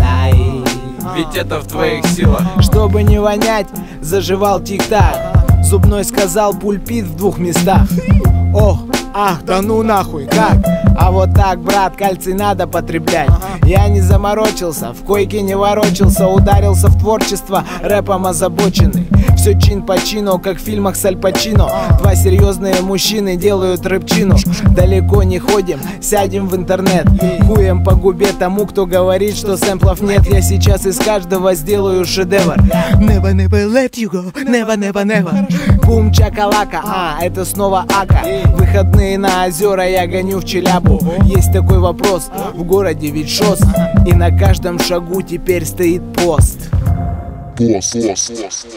Ведь это в твоих силах. Чтобы не вонять, заживал тик-так. Зубной сказал пульпит в двух местах. Ох, ах, да ну нахуй, как? А вот так, брат, кальций надо потреблять. Я не заморочился, в койке не ворочался. Ударился в творчество, рэпом озабоченный. Все чин по чину, как в фильмах с Аль Пачино. Два серьезные мужчины делают рэпчину. Далеко не ходим, сядем в интернет. Хуем по губе тому, кто говорит, что сэмплов нет. Я сейчас из каждого сделаю шедевр. Never, never let you go, never, never, never. Бум чакалака, а, это снова Ака. Выходные на озера я гоню в Челябу. Есть такой вопрос, в городе ведь шос. И на каждом шагу теперь стоит пост. Пост, пост, пост.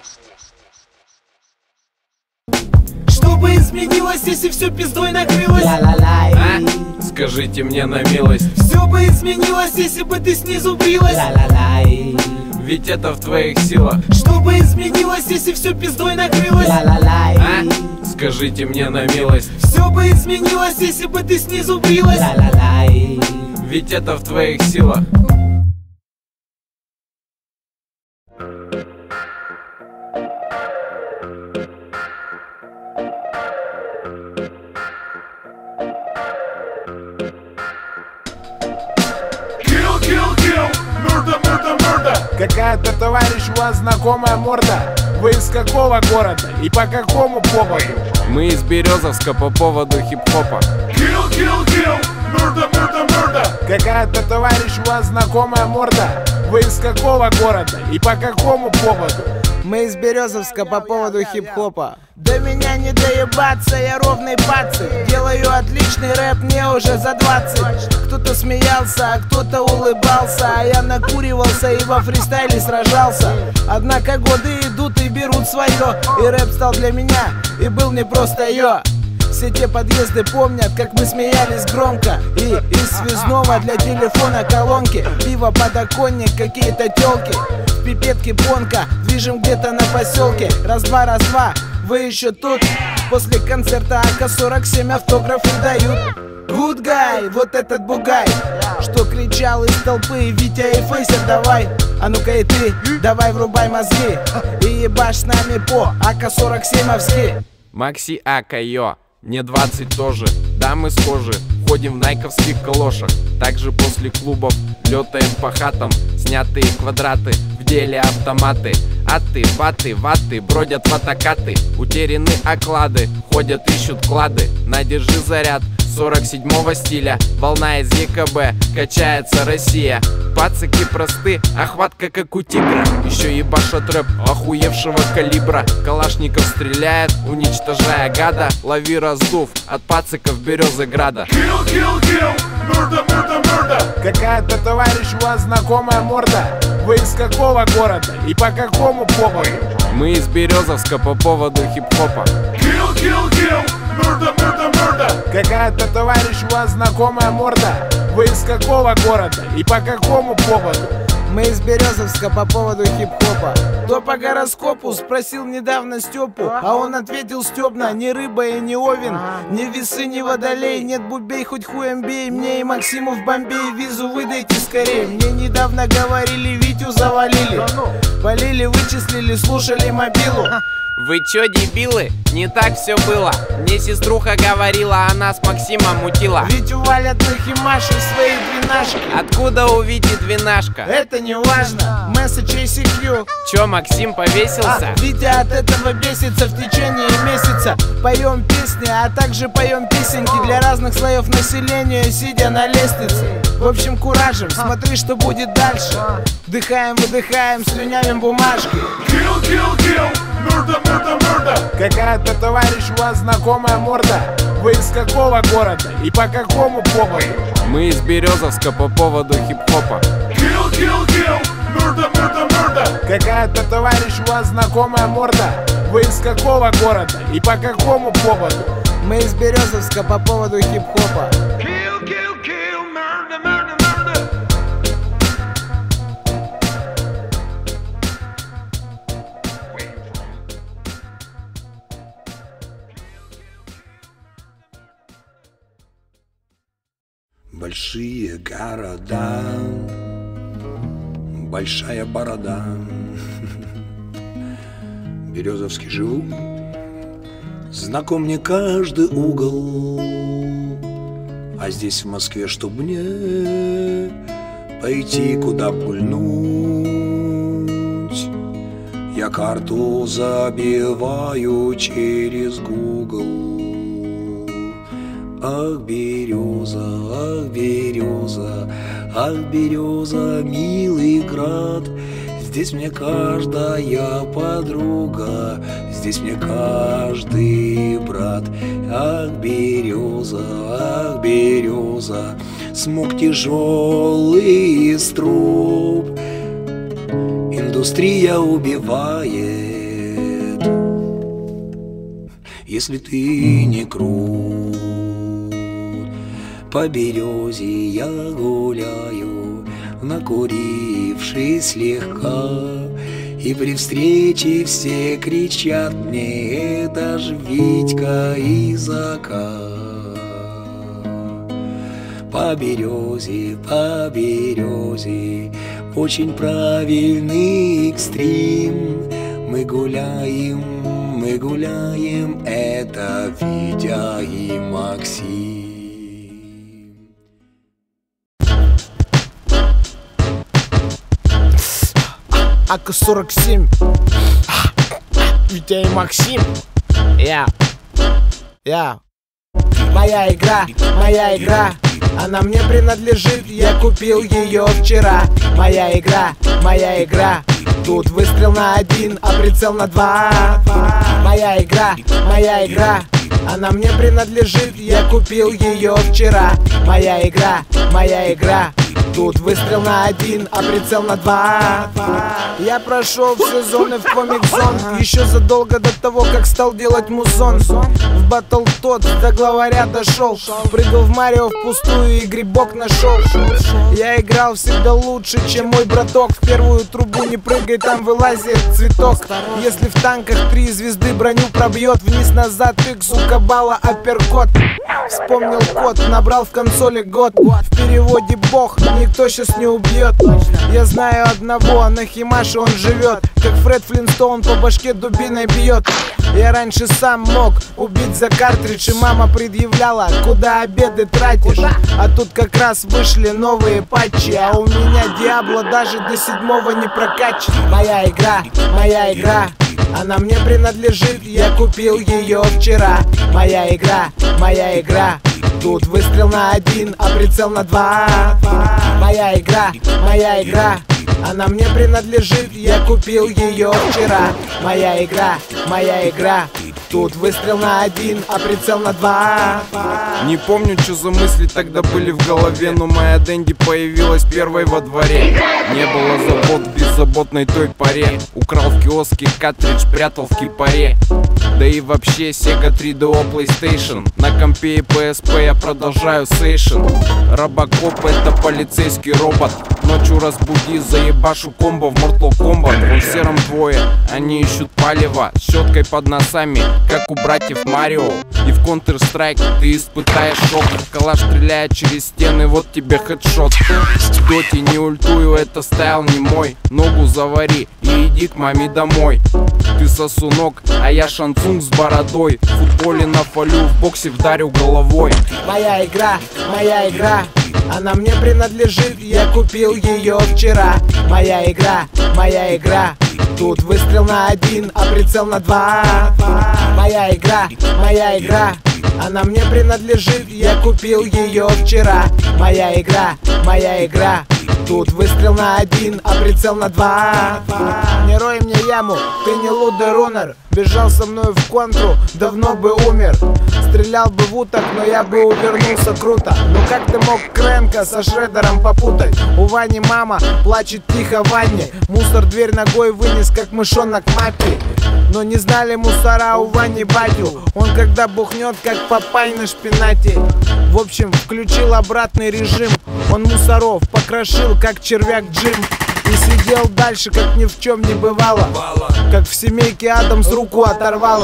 Что бы изменилось, если все пиздой накрылось? А? Скажите мне на милость. Все бы изменилось, если бы ты снизу брилась. Ведь это в твоих силах. Что бы изменилось, если все пиздой накрылось? А? Скажите мне на милость. Все бы изменилось, если бы ты снизу брилась. Ведь это в твоих силах. Какая-то, товарищ, у вас знакомая морда. Вы из какого города и по какому поводу? Мы из Березовска по поводу хип-хопа. Какая-то, товарищ, у вас знакомая морда. Вы из какого города и по какому поводу? Мы из Березовска по поводу хип-хопа. До меня не доебаться, я ровный пацан. Делаю отличный рэп, мне уже за двадцать. Кто-то смеялся, а кто-то улыбался. А я накуривался и во фристайле сражался. Однако годы идут и берут свое. И рэп стал для меня, и был не просто йо. Все те подъезды помнят, как мы смеялись громко. И из связного для телефона колонки. Пиво, подоконник, какие-то тёлки. В пипетке понка, движем где-то на поселке. Раз-два, раз-два, вы еще тут? После концерта АК сорок семь автографы дают. Good guy, вот этот бугай, что кричал из толпы: Витя и Фейсер, давай. А ну-ка и ты, давай врубай мозги. И ебашь с нами по АК сорок семь-овски. Макси Ака, йо, мне двадцать тоже, да мы схожи. Ходим в найковских калошах. Также после клубов летаем по хатам. Снятые квадраты, в деле автоматы. Аты, баты, ваты, бродят ватакаты. Утеряны оклады, ходят, ищут клады. На, держи заряд сорок седьмого стиля. Волна из ЕКБ, качается Россия. Пацаки просты, охватка как у тигра. Еще ебашат рэп охуевшего калибра. Калашников стреляет, уничтожая гада. Лови раздув от пацаков Березограда. Какая-то, товарищ, у вас знакомая морда. Вы из какого города и по какому поводу? Мы из Березовска по поводу хип-хопа. Kill, kill, kill, murder, murder, murder. Какая-то, товарищ, у вас знакомая морда. Вы из какого города и по какому поводу? Мы из Березовска по поводу хип-хопа. То по гороскопу спросил недавно Степу, а он ответил стебно: ни рыба и ни овен, ни весы, ни водолей. Нет, бубей, хоть хуем бей, мне и Максиму в Бомбей визу выдайте скорее. Мне недавно говорили, Витю завалили, полили, вычислили, слушали мобилу. Вы чё, дебилы? Не так все было. Мне сеструха говорила, она с Максимом мутила. Витю валят на химашу своей двенашки. Откуда у Вити двенашка? Это не важно. Месседж эй си кью. Чё, Максим повесился? А, Витя от этого бесится в течение месяца. Поем песни, а также поем песенки для разных слоев населения, сидя на лестнице. В общем, куражем, смотри, что будет дальше. Вдыхаем, выдыхаем, слюнявим бумажки. Kill, kill, kill, murder, murder, murder. Какая-то, товарищ, у вас знакомая морда. Вы из какого города и по какому поводу? Мы из Березовска по поводу хип-хопа. Kill, kill, kill, murder, murder, murder. Какая-то, товарищ, у вас знакомая морда. Вы из какого города и по какому поводу? Мы из Березовска по поводу хип-хопа. Kill, kill, kill, murder, murder, murder. Большие города, большая борода. В Березовске живу, знаком мне каждый угол. А здесь в Москве, чтоб мне пойти куда пульнуть, я карту забиваю через Google. Ах, береза, ах, береза, ах, береза, милый град. Здесь мне каждая подруга, здесь мне каждый брат. Ах, береза, ах, береза, смог тяжелый из труб. Индустрия убивает, если ты не крут. По березе я гуляю, накурившись слегка, и при встрече все кричат мне: это ж Витька из АК. По березе, по березе, очень правильный экстрим. Мы гуляем, мы гуляем, это Витя и Максим. А ка сорок семь, Витя и Максим. Я, я. Моя игра, моя игра, она мне принадлежит, я купил ее вчера. Моя игра, моя игра, тут выстрел на один, а прицел на два. Моя игра, моя игра, она мне принадлежит, я купил ее вчера. Моя игра, моя игра, тут выстрел на один, а прицел на два. Я прошел все зоны в комик-зон еще задолго до того, как стал делать музон. В батл тот до главаря дошел, прыгал в Марио впустую и грибок нашел. Я играл всегда лучше, чем мой браток. В первую трубу не прыгай, там вылазит цветок. Если в танках три звезды броню пробьет, вниз-назад икс, сука, бала, апперкот. Вспомнил код, набрал в консоли год. В переводе бог, никто сейчас не убьет. Я знаю одного, на Химаше он живет, как Фред Флинстоун по башке дубиной бьет. Я раньше сам мог убить за картридж, и мама предъявляла: куда обеды тратишь? А тут как раз вышли новые патчи, а у меня Диабло даже до седьмого не прокачан. Моя игра, моя игра, она мне принадлежит, я купил ее вчера. Моя игра, моя игра, тут выстрел на один, а прицел на два. Моя игра, моя игра, она мне принадлежит, я купил ее вчера. Моя игра, моя игра, Тут выстрел на один, а прицел на два. Не помню, что за мысли тогда были в голове, но моя Дэнди появилась первой во дворе. Не было забот в беззаботной той поре. Украл в киоске картридж, прятал в кипаре. Да и вообще Sega три ди о PlayStation. На компе и пи эс пи я продолжаю сейшн. Робокоп — это полицейский робот. Ночью разбуди, заебашу комбо в Mortal Kombat. В сером двое, они ищут палево с щеткой под носами, как у братьев Марио. И в Counter-Strike ты испытаешь шок. Калаш стреляет через стены, вот тебе хедшот. В доте не ультую, это стайл не мой. Ногу завари и иди к маме домой. Ты сосунок, а я шансунг с бородой. В футболе нафалю, в боксе вдарю головой. Моя игра, моя игра, она мне принадлежит, я купил ее вчера. Моя игра, моя игра, тут выстрел на один, а прицел на два. Моя игра, моя игра, она мне принадлежит, я купил ее вчера. Моя игра, моя игра, тут выстрел на один, а прицел на два. Не рой мне яму, ты не лудый рунер. Бежал со мной в контру, давно бы умер. Стрелял бы в уток, но я бы увернулся круто. Ну как ты мог Крэнка со Шреддером попутать? У Вани мама плачет тихо в ванне. Мусор дверь ногой вынес, как мышонок мапи. Но не знали мусора у Вани батю. Он когда бухнет, как Папай на шпинате. В общем, включил обратный режим. Он мусоров покрошил, как червяк Джим. И сидел дальше, как ни в чем не бывало. Как в семейке Адамс руку оторвало.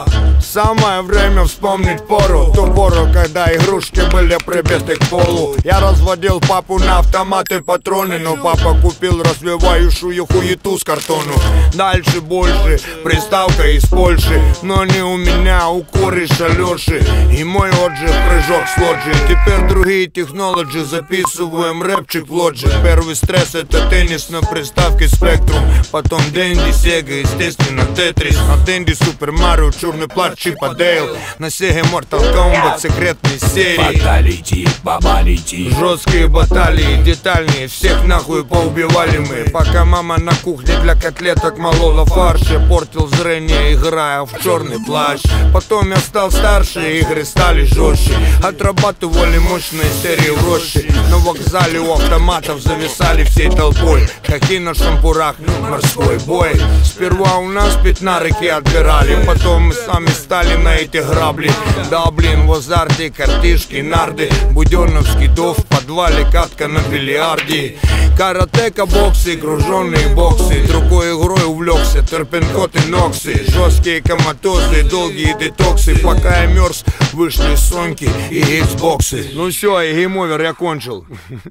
Самое время вспомнить пору. Ту пору, когда игрушки были прибиты к полу. Я разводил папу на автоматы патроны, но папа купил развивающую хуету с картону. Дальше больше, приставка из Польши. Но не у меня, у кореша Лёши. И мой отжиг прыжок с лоджи. Теперь другие технологии, записываем рэпчик в лоджи. Первый стресс — это теннис на приставке Spectrum. Потом Дэнди, Сега, естественно Тетрис. На Дэнди Супер Марио, черный плащ Чип и Дейл. На Сеге Mortal Kombat, секретные серии. Баталити, бабалити. Жесткие баталии, детальнее. Всех нахуй поубивали мы. Пока мама на кухне для котлеток молола фарш. Я портил зрение, играя в черный плащ. Потом я стал старше, игры стали жестче. Отрабатывали мощные серии в роще. На вокзале у автоматов зависали всей толпой. Какие на шампурах, морской бой. Сперва у нас пятнарики отбирали, потом мы сами стали на эти грабли. Да блин, в азарте картишки, нарды. Буденовский дов в подвале, катка на бильярде. Каратека, боксы, груженные боксы. Другой игрой увлекся, терпенкот и ноксы. Жесткие коматозы, долгие детоксы. Пока я мерз, вышли соньки и иксбоксы. Ну все, и гейм-овер, я кончил.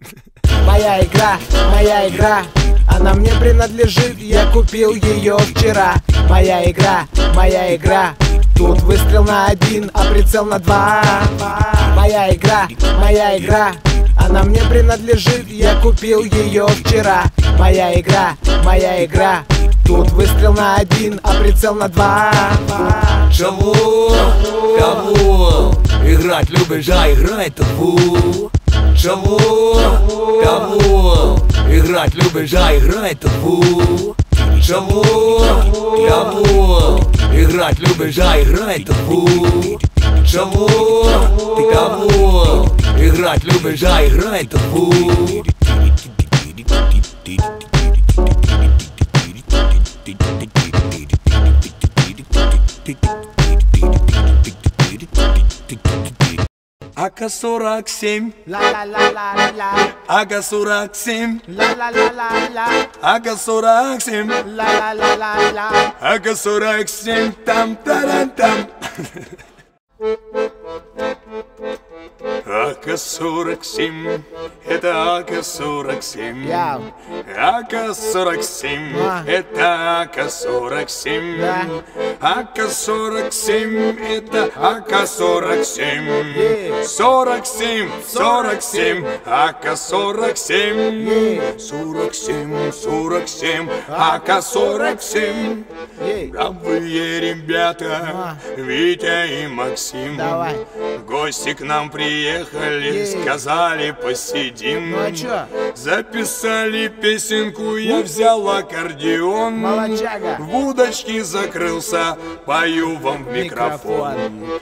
Моя игра, моя игра, она мне принадлежит, я купил ее вчера. Моя игра, моя игра, тут выстрел на один, а прицел на два. Моя игра, моя игра, она мне принадлежит, я купил ее вчера. Моя игра, моя игра, тут выстрел на один, а прицел на два. Чего? Кого? Играть любишь, а играй табу. Чего? Кого? Играть любишь, а играй табу. Чего? Кого? Играть любишь, а играй табу. Чего? Ты кого? Играть любишь, а играй табу. А ка сорок семь, ла-ла-ла-ла-ла, а ка сорок семь, ла-ла-ла-ла-ла, а ка сорок семь, ла-ла-ла-ла-ла, а ка сорок семь, там таран-там. А ка сорок семь, это А К сорок семь. А К сорок семь, это А К сорок семь. А К сорок семь, это А К сорок семь. сорок семь, сорок семь, А К сорок семь. сорок семь, сорок семь, А К сорок семь. Бравые ребята, Витя и Максим. Давай. В гости к нам приехали, сказали посидим. Ну а чё? Записали песенку, я взял аккордеон. Молодчага. В удочке закрылся, я пою вам в микрофон.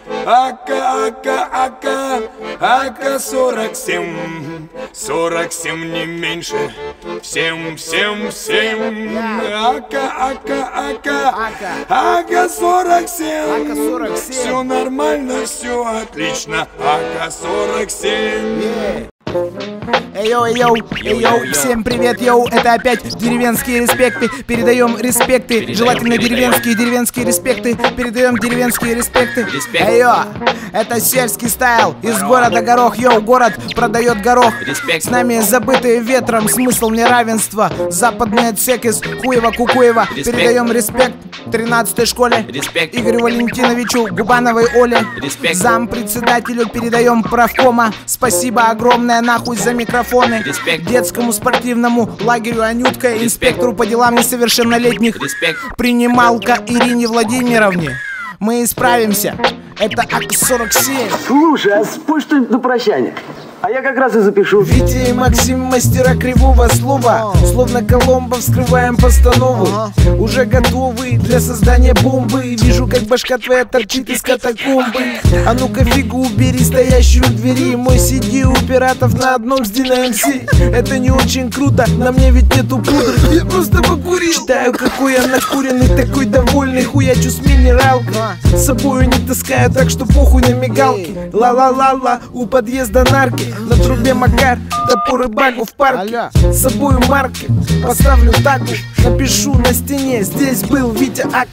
Ака, ака, ака, ака сорок семь, сорок семь не меньше. Всем, всем, всем. Ака, ака, ака, ака сорок семь. Все нормально, все отлично. Ака сорок семь. Эй, йоу, эй, йоу, эй, йоу, всем привет, йоу, это опять деревенские респекты. Передаем респекты, передаем, желательно передаем. деревенские, деревенские респекты. Передаем деревенские респекты. Респект. Эй, йо, это сельский стайл из города Горох, йоу, город продает горох. Респект. С нами забытые ветром, смысл неравенства. Западный отсек из Хуева-Кукуева. Передаем респект тринадцатой школе. Респект. Игорю Валентиновичу Губановой Оле. Респект. Зампредседателю передаем правкома. Спасибо огромное нахуй за микрофоны. Респект. Детскому спортивному лагерю Анютка. Респект. Инспектору по делам несовершеннолетних. Респект. Принималка Ирине Владимировне. Мы исправимся. Это АК сорок семь. Слушай, а спой что-нибудь на прощание. А я как раз и запишу. Витя и Максим, мастера кривого слова. Словно Коломбо вскрываем постанову. Уже готовы для создания бомбы. Вижу, как башка твоя торчит из катакомбы. А ну-ка фигу убери, стоящую в двери. Мой си ди у пиратов на одном с ди на эм си. Это не очень круто, на мне ведь нету пудры. Я просто покурил. Читаю, какой я накуренный, такой довольный. Хуячу с минералкой. С собою не таскаю, так что похуй на мигалки. Ла-ла-ла-ла, у подъезда нарки. На трубе Макар, топор и багу в парке. С собою марки, поставлю тагу. Напишу на стене, здесь был Витя Ак.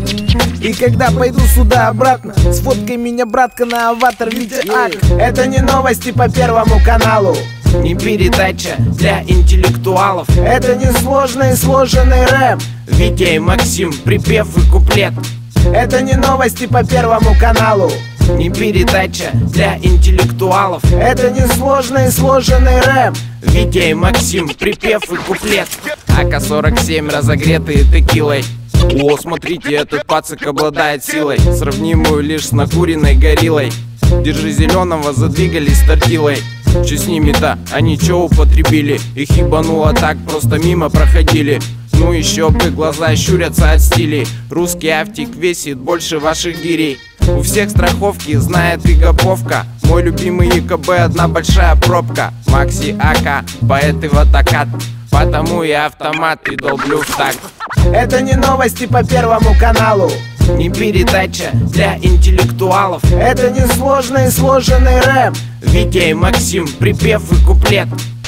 И когда пойду сюда обратно, сфоткай меня, братка, на аватар Витя Ак. Это не новости по Первому каналу, не передача для интеллектуалов. Это не сложный сложенный рэп. Витя и Максим, припев и куплет. Это не новости по Первому каналу, не передача для интеллектуалов. Это не сложный сложенный рэп. Витя и Максим, припев и куплет. АК сорок семь, разогретые текилой. О, смотрите, этот пацак обладает силой, сравнимую лишь с накуренной гориллой. Держи зеленого, задвигались тортилой. Че с ними-то? Они че употребили? Их ебануло так, просто мимо проходили. Ну еще бы, глаза щурятся от стилей. Русский автик весит больше ваших гирей. У всех страховки, знает и гоповка. Мой любимый ЕКБ, одна большая пробка. Макси АК, поэт и ватакат. Потому я автомат и долблю в такт. Это не новости по Первому каналу, не передача для интеллектуалов. Это не сложный сложенный рэп. Витя и Максим, припев и куплет.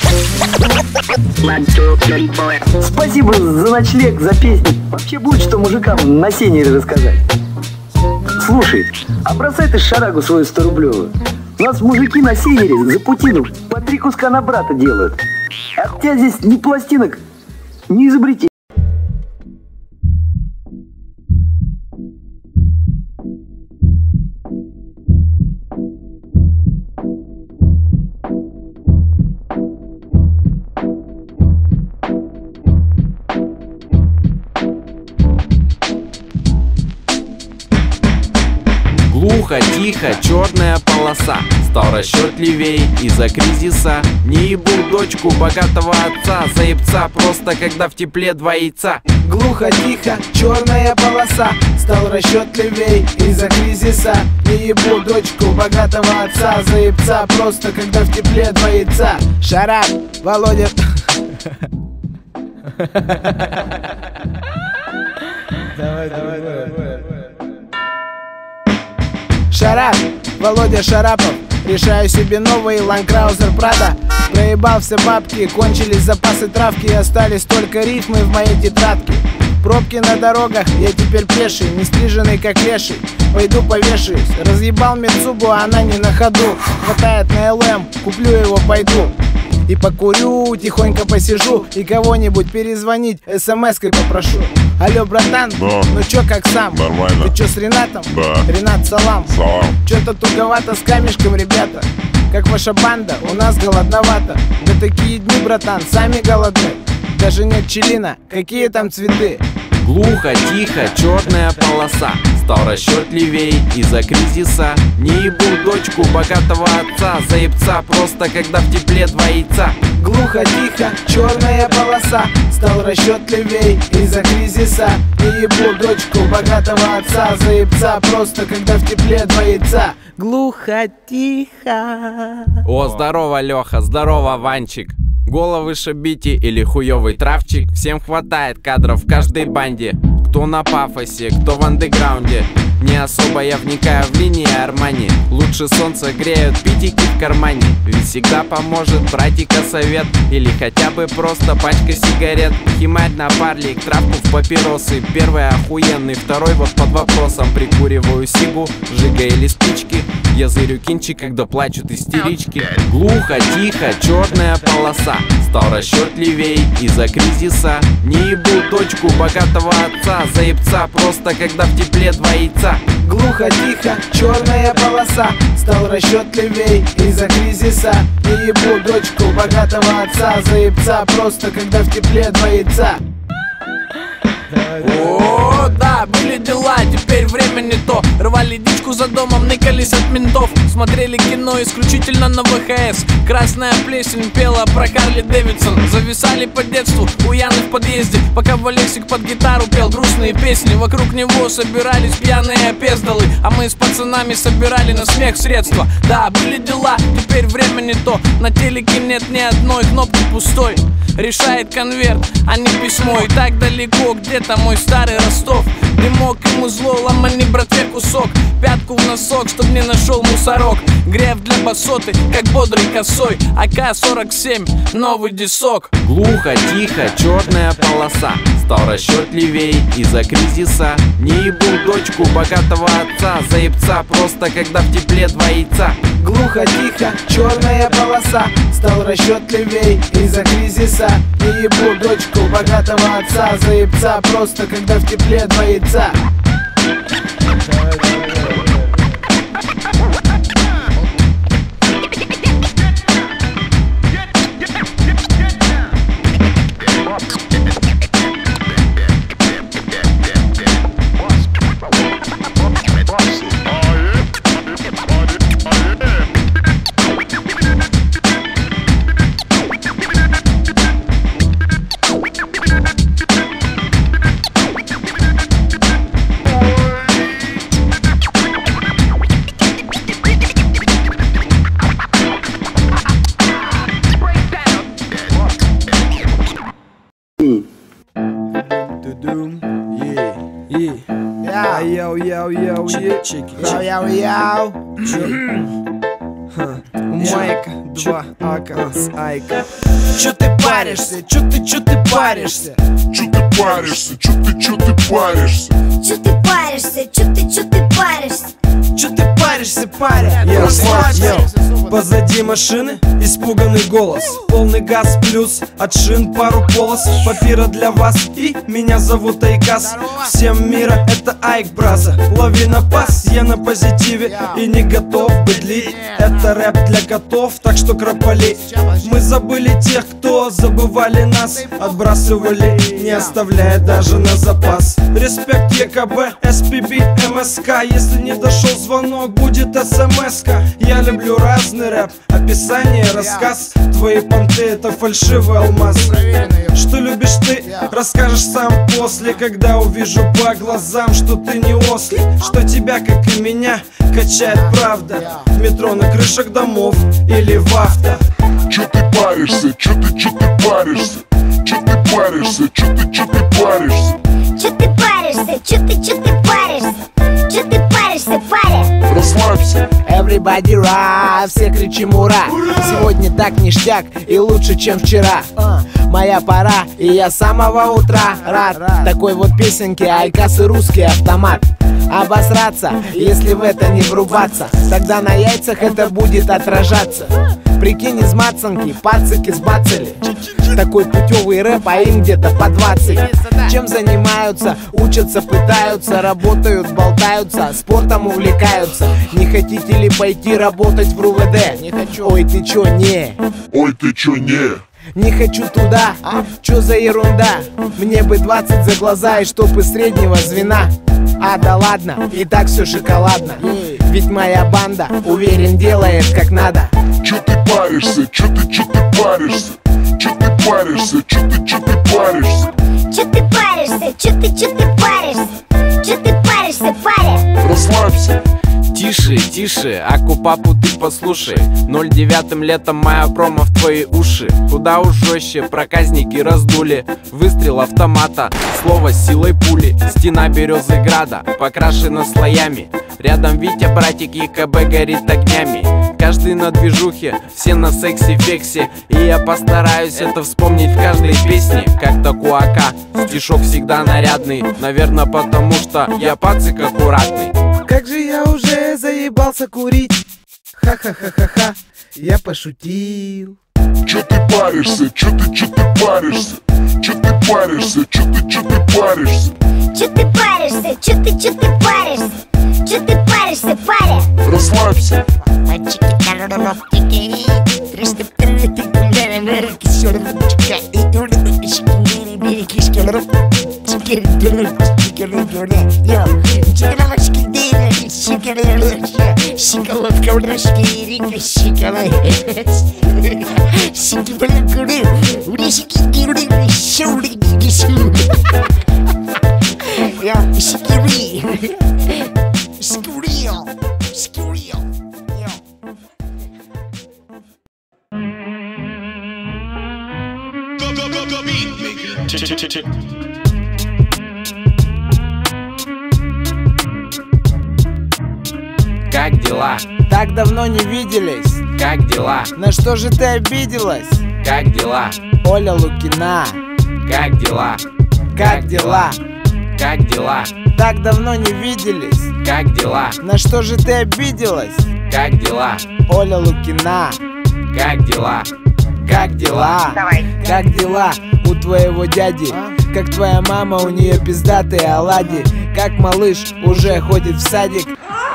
Спасибо за ночлег, за песни. Вообще будет что мужикам на сене рассказать. Слушай, а бросай ты шарагу свою сторублевую. У нас мужики на севере за путину по три куска на брата делают. А у тебя здесь ни пластинок, ни изобретений. Глухо, тихо, черная полоса. Стал расчетливей из-за кризиса. Не ебу дочку богатого отца. Заебца просто, когда в тепле два яйца. Глухо, тихо, черная полоса. Стал расчетливей из-за кризиса. Не ебу дочку богатого отца. Заебца просто, когда в тепле два яйца. Шарап, Володя. Давай, давай, давай. Шарап, Володя Шарапов. Решаю себе новый Land Cruiser Prado. Проебал все бабки, кончились запасы травки. Остались только рифмы в моей тетрадке. Пробки на дорогах, я теперь пеший, не стриженный как леший. Пойду повешаюсь, разъебал Митсубу, а она не на ходу. Хватает на эл эм, куплю его, пойду. И покурю, тихонько посижу. И кого-нибудь перезвонить, эс-эм-эской попрошу. Алло, братан, да. Ну чё, как сам? Нормально. Ты чё с Ренатом? Да. Ренат, салам. Салам. Чё-то туговато с камешком, ребята. Как ваша банда, у нас голодновато. Да такие дни, братан, сами голодны. Даже нет пчелина, какие там цветы? Глухо, тихо, черная полоса. стал расчетливей из-за кризиса. Не ебу дочку богатого отца, за ебца просто когда в тепле два яйца. Глухо-тихо, черная полоса, стал расчетливей из-за кризиса. Не ебу дочку богатого отца, за ебца просто когда в тепле два яйца. Глухо-тихо. О, здорово, Леха, здорово, Ванчик. Головы шибите или хуёвый травчик. Всем хватает кадров в каждой банде. Кто на пафосе, кто в андеграунде. Не особо я вникаю в линии Армани. Лучше солнце греют питики в кармане. Ведь всегда поможет братика совет. Или хотя бы просто пачка сигарет. Химарь на парлик, травку в папиросы. Первый охуенный, второй вот под вопросом. Прикуриваю сигу, жига или спички. Я зырю кинчик, когда плачут истерички. Глухо, тихо, черная полоса, стал расчетливей из-за кризиса. Не ебу дочку богатого отца, за ебца просто когда в тепле два яйца. Глухо-тихо, черная полоса, стал расчетливей из-за кризиса. Не ебу дочку богатого отца, за ебца просто когда в тепле два яйца. О, да, были дела, теперь время не то. Рвали дичку за домом, ныкались от ментов. Смотрели кино исключительно на вэ ха эс. Красная плесень пела про Харли Дэвидсон. Зависали по детству у Яны в подъезде, пока Валексик под гитару пел грустные песни. Вокруг него собирались пьяные опездалы, а мы с пацанами собирали на смех средства. Да, были дела, теперь время не то. На телеке нет ни одной кнопки пустой. Решает конверт, а не письмо. И так далеко где-то мой старый Ростов. Дымок ему зло, ломани братве кусок. Пятку в носок, чтоб не нашел мусорок. Греф для басоты, как бодрый косой. а ка сорок семь, новый дисок. Глухо, тихо, черная полоса, стал расчетливей из-за кризиса. Не ебу дочку богатого отца, за ебца просто когда в тепле два яйца. Глухо-тихо, черная полоса, стал расчетливей из-за кризиса. Не ебу дочку богатого отца, за ебца просто когда в тепле два яйца. Йоу, йоу, йоу, йоу, йоу, йоу. Майка, два ака с айка. Чё ты паришься? Чё ты, чё ты паришься? Чё ты паришься? Чё ты, чё ты паришься? Чё ты паришься? Чё ты, чё ты паришься? Чё ты паришься, паря? Йоу, йоу. Позади машины испуганный голос. Полный газ плюс от шин пару полос. Папира для вас и меня зовут Айкас. Всем мира это Айк, браза. Лови на пас, я на позитиве и не готов быдлить. Это рэп для котов, так что кропали. Мы забыли тех, кто забывали нас. Отбрасывали, не оставляя даже на запас. Респект ЕКБ, эс пи би, эм эс ка. Если не дошел звонок, будет эс эм эс-ка. Я люблю разный рэп, описание, рассказ. Твои понты это фальшивый алмаз. Что любишь ты, расскажешь сам после. Когда увижу по глазам, что ты не ослик. Что тебя, как и меня, качает правда. В метро, на крышах домов или в авто. Чё ты паришься? Чё ты, чё ты паришься? Чё ты паришься? Чё ты, чё ты паришься? Чё ты паришься? Чё ты, чё ты паришься? Чё ты паришься, паря? Расслабься. Everybody right, все кричим ура. Сегодня так ништяк и лучше, чем вчера. Моя пора, и я с самого утра рад такой вот песенке. Айкас и русский автомат. Обосраться, если в это не врубаться, тогда на яйцах это будет отражаться. Прикинь, из мацанки пацики сбацали. Такой путевый рэп, а им где-то по двадцать. Чем занимаются, учатся, пытаются, работают, болтаются, спортом увлекаются. Не хотите ли пойти работать в РУВД? Не хочу. Ой, ты чё, не? Ой, ты чё, не? Не хочу туда, чё за ерунда? Мне бы двадцать за глаза и чтоб из среднего звена. А да ладно, и так все шоколадно. Ведь моя банда, уверен, делает как надо. Чё ты паришься, чё ты, чё ты паришься? Чё ты паришься, чё ты, чё ты паришься? Чё ты паришься, чё ты, чё ты паришься? Чё ты паришься, паря? Расслабься. Тише, тише, Аку папу ты послушай. ноль девятым летом моя промо в твои уши. Куда уж жестче, проказники раздули. Выстрел автомата, слово с силой пули. Стена березы града, покрашена слоями. Рядом Витя, братик, ЕКБ горит огнями. Каждый на движухе, все на сексе-фексе. И я постараюсь это вспомнить в каждой песне. Как-то куака, стишок всегда нарядный. Наверное, потому что я пацик аккуратный. Как же я уже заебался курить. Ха-ха-ха-ха-ха, я пошутил. Чё ты паришься, чё ты, чё ты паришься? Чё ты паришься, чё ты, чё ты паришься? Чё ты паришься, чё ты, чё ты паришься? Чё ты паришься, паря? Расслабься. Как дела? Так давно не виделись. Как дела? На что же ты обиделась? Как дела? Оля Лукина. Как дела? Как дела? Как дела? Так давно не виделись. Как дела? На что же ты обиделась? Как дела? Оля Лукина. Как дела? Как дела? Давай. Как дела у твоего дяди? Как твоя мама, у нее пиздатые оладьи. Как малыш уже ходит в садик.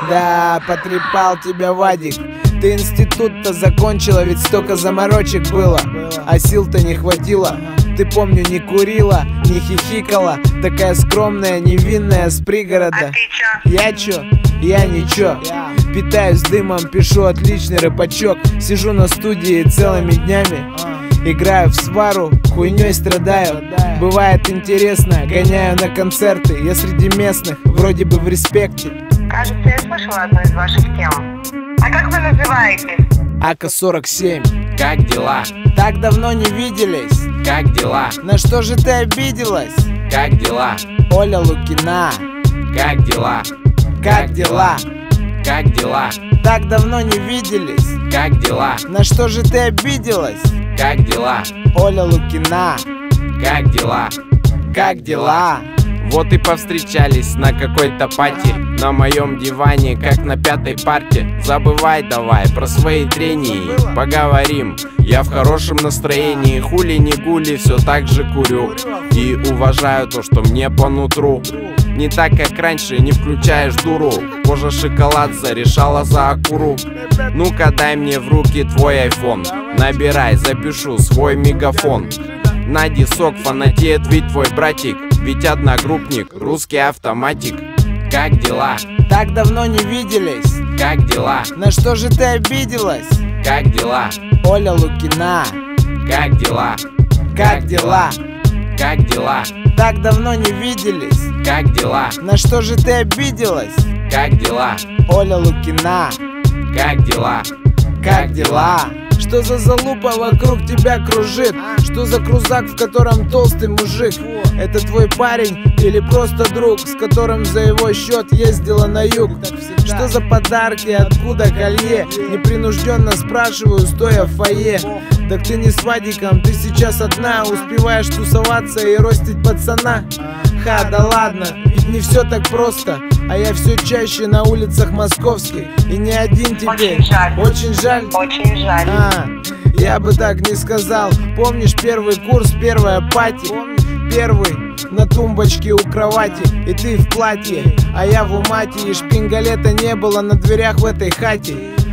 Да, потрепал тебя Вадик. Ты институт-то закончила, ведь столько заморочек было. А сил-то не хватило. Ты, помню, не курила, не хихикала. Такая скромная, невинная, с пригорода. А ты чё? Я чё? Я ничего. Питаюсь дымом, пишу отличный рэпачок. Сижу на студии целыми днями. Играю в свару, хуйней страдаю. Бывает интересно, гоняю на концерты. Я среди местных, вроде бы в респекте. Кажется, я слышала одну из ваших тем. А как вы называетесь? Ака сорок семь. Как дела? Так давно не виделись. Как дела? На что же ты обиделась? Как дела? Оля Лукина. Как дела? Как дела? Как дела? Так давно не виделись. Как дела? На что же ты обиделась? Как дела? Оля Лукина. Как дела? Как дела? Вот и повстречались на какой-то пати. На моем диване, как на пятой парте. Забывай давай про свои трения. Поговорим, я в хорошем настроении. Хули не гули, все так же курю. И уважаю то, что мне по нутру. Не так, как раньше, не включаешь дуру. Кожа шоколад зарешала за акуру. Ну-ка дай мне в руки твой айфон. Набирай, запишу свой мегафон. На дисок фанатеет ведь твой братик. Ведь одногруппник, русский автоматик. Как дела? Так давно не виделись. Как дела? На что же ты обиделась? Как дела? Оля Лукина. Как дела? Как дела? Как дела? Так давно не виделись. Как дела? На что же ты обиделась? Как дела? Оля Лукина. Как дела? Как дела? Что за залупа вокруг тебя кружит? Что за крузак, в котором толстый мужик? Это твой парень или просто друг, с которым за его счет ездила на юг? Что за подарки, откуда колье? Непринужденно спрашиваю, стоя в фойе. Так ты не с Вадиком, ты сейчас одна. Успеваешь тусоваться и ростить пацана. Ха, да ладно, ведь не все так просто. А я все чаще на улицах московских. И не один тебе. Очень жаль. Очень жаль? Очень жаль. А, я бы так не сказал. Помнишь первый курс, первая пати? Первый на тумбочке у кровати. И ты в платье, а я в умате. И шпингалета не было на дверях в этой хате.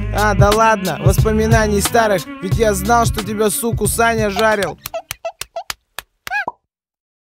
А, да ладно, воспоминаний старых. Ведь я знал, что тебя, суку, Саня жарил.